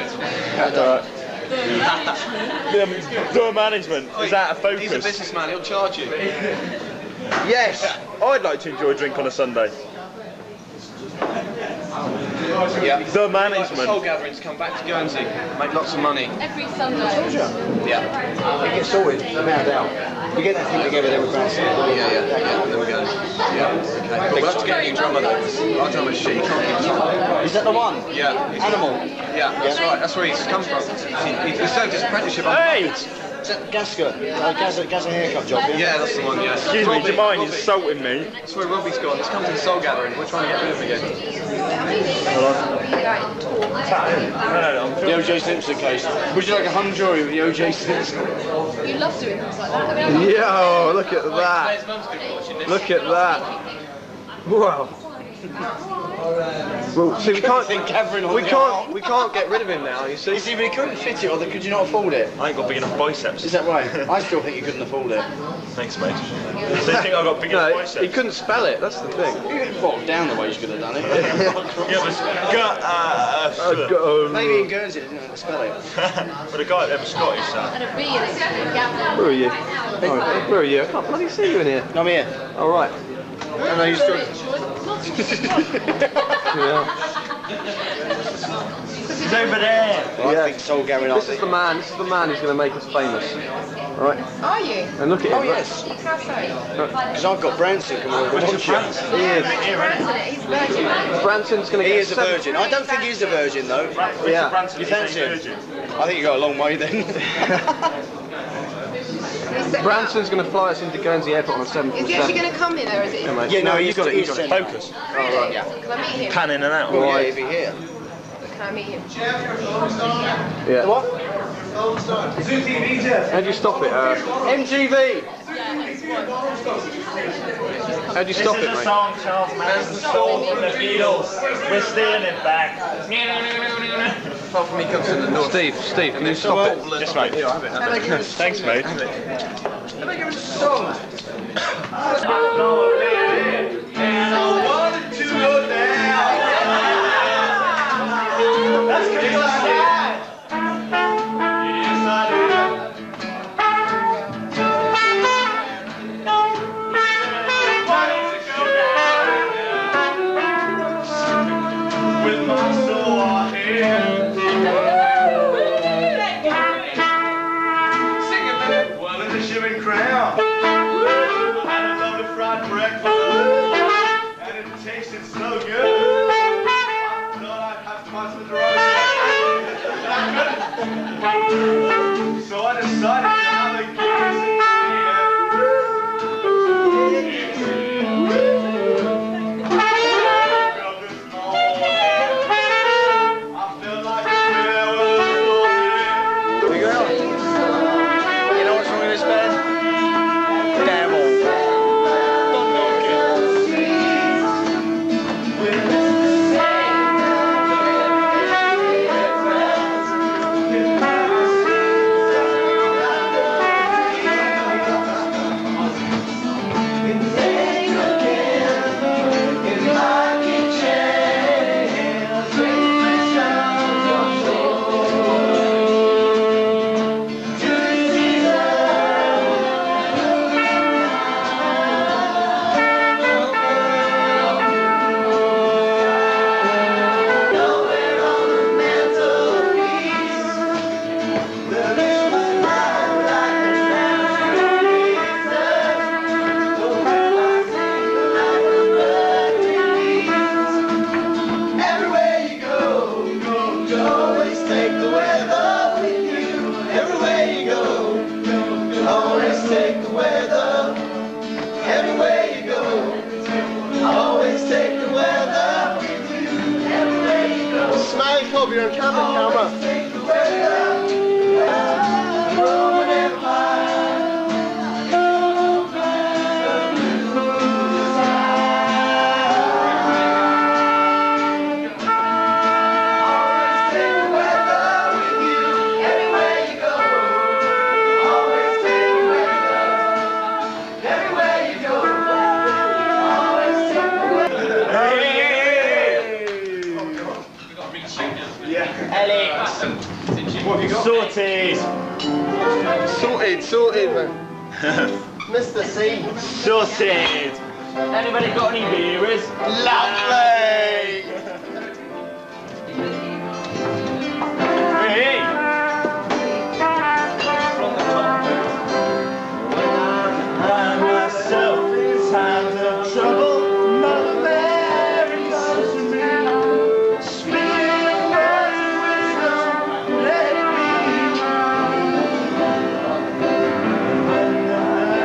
The management is out of focus. He's a businessman, he'll charge you. Yes, I'd like to enjoy a drink on a Sunday. Yeah. The management. Soul gatherings come back to Guernsey, make lots of money. Every Sunday. Yeah. It gets sorted, no doubt. We get that thing together there with Guernsey. Yeah, there we go. Yeah, okay. We'll have to get a new drummer though. Our drummer's shit, he can't keep time. Is that the one? Yeah. Animal. Yeah, that's right, that's where he's come from. He served his apprenticeship on Hey! Is that Gasker? Gasker haircut job, yeah? Yeah, that's the one, yeah. Excuse me, do you mind insulting me? That's where Robbie's gone. He's come to the soul gathering. We're trying to get rid of him again. No, The O.J. Simpson case. Would you like a hung jury with the O.J. Simpson? You love doing things like that. Yo, look at that. Look at that. Wow. Well, see, we can't get rid of him now. You see, we couldn't fit it, or could you not afford it? I ain't got big enough biceps. Is that right? I still think you couldn't afford it. Thanks, mate. So you think I got big enough biceps? He couldn't spell it. That's the thing. You could have bottled down the way you could have done it. Maybe in Guernsey they didn't know how to spell it. But a guy that was Scottish, so. And a B in it. Where are you? Where are you? I can't bloody see you in here. I'm here. All right. I know you're still. He's over there. Well, I think Soul Gathering. This is the man. This is the man who's going to make us famous. All right. Are you? And look at him. Oh yes. Because I've got Branson coming over. He is. He's virgin. Branson's going to get. He is a virgin. I don't think he's a virgin though. Yeah. You fancy him? I think you got a long way then. Branson's going to fly us into Guernsey Airport on the 7th. Is he actually going to come in, or is it? Yeah, no, you got it. You got it. Focus. Really? right. Yeah. Can I meet him? Pan in and out. Oh, yeah, he'll be here. Can I meet him? Yeah. What? How do you stop it? MGV. How do you stop it, This is a mate? song Charles Manson stole from the Beatles. We're stealing it back. Apart from he comes in the north. Steve, can you stop it? Yes, mate. Thanks, mate. Can I give us a song? And I wanted to go down. That's good. Yes, I do. With my soul here. Sing it, man. Well, in the shimmering crown. Had a lovely fried breakfast. And it tasted so good. I thought I'd have twice the drug. But I couldn't. So I decided to have a Guernsey You're on camera. Sorted, man. Mr. C. Sorted. Anybody got any beers? Lovely. Hey. Find myself in times of trouble. Mother Mary comes to me. Speak words of wisdom. Let it be.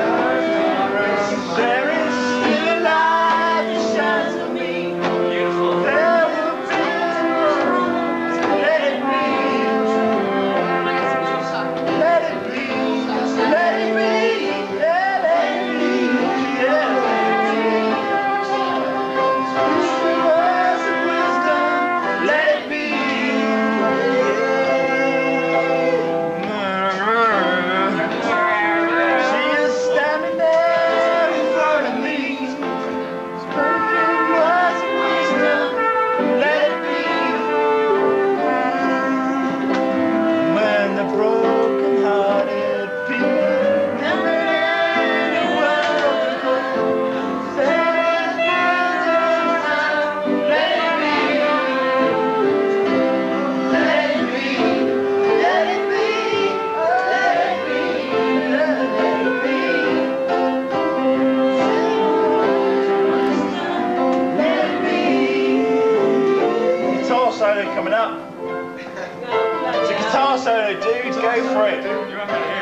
There is still a light that shines for me. Beautiful. solo, dude. Go for it.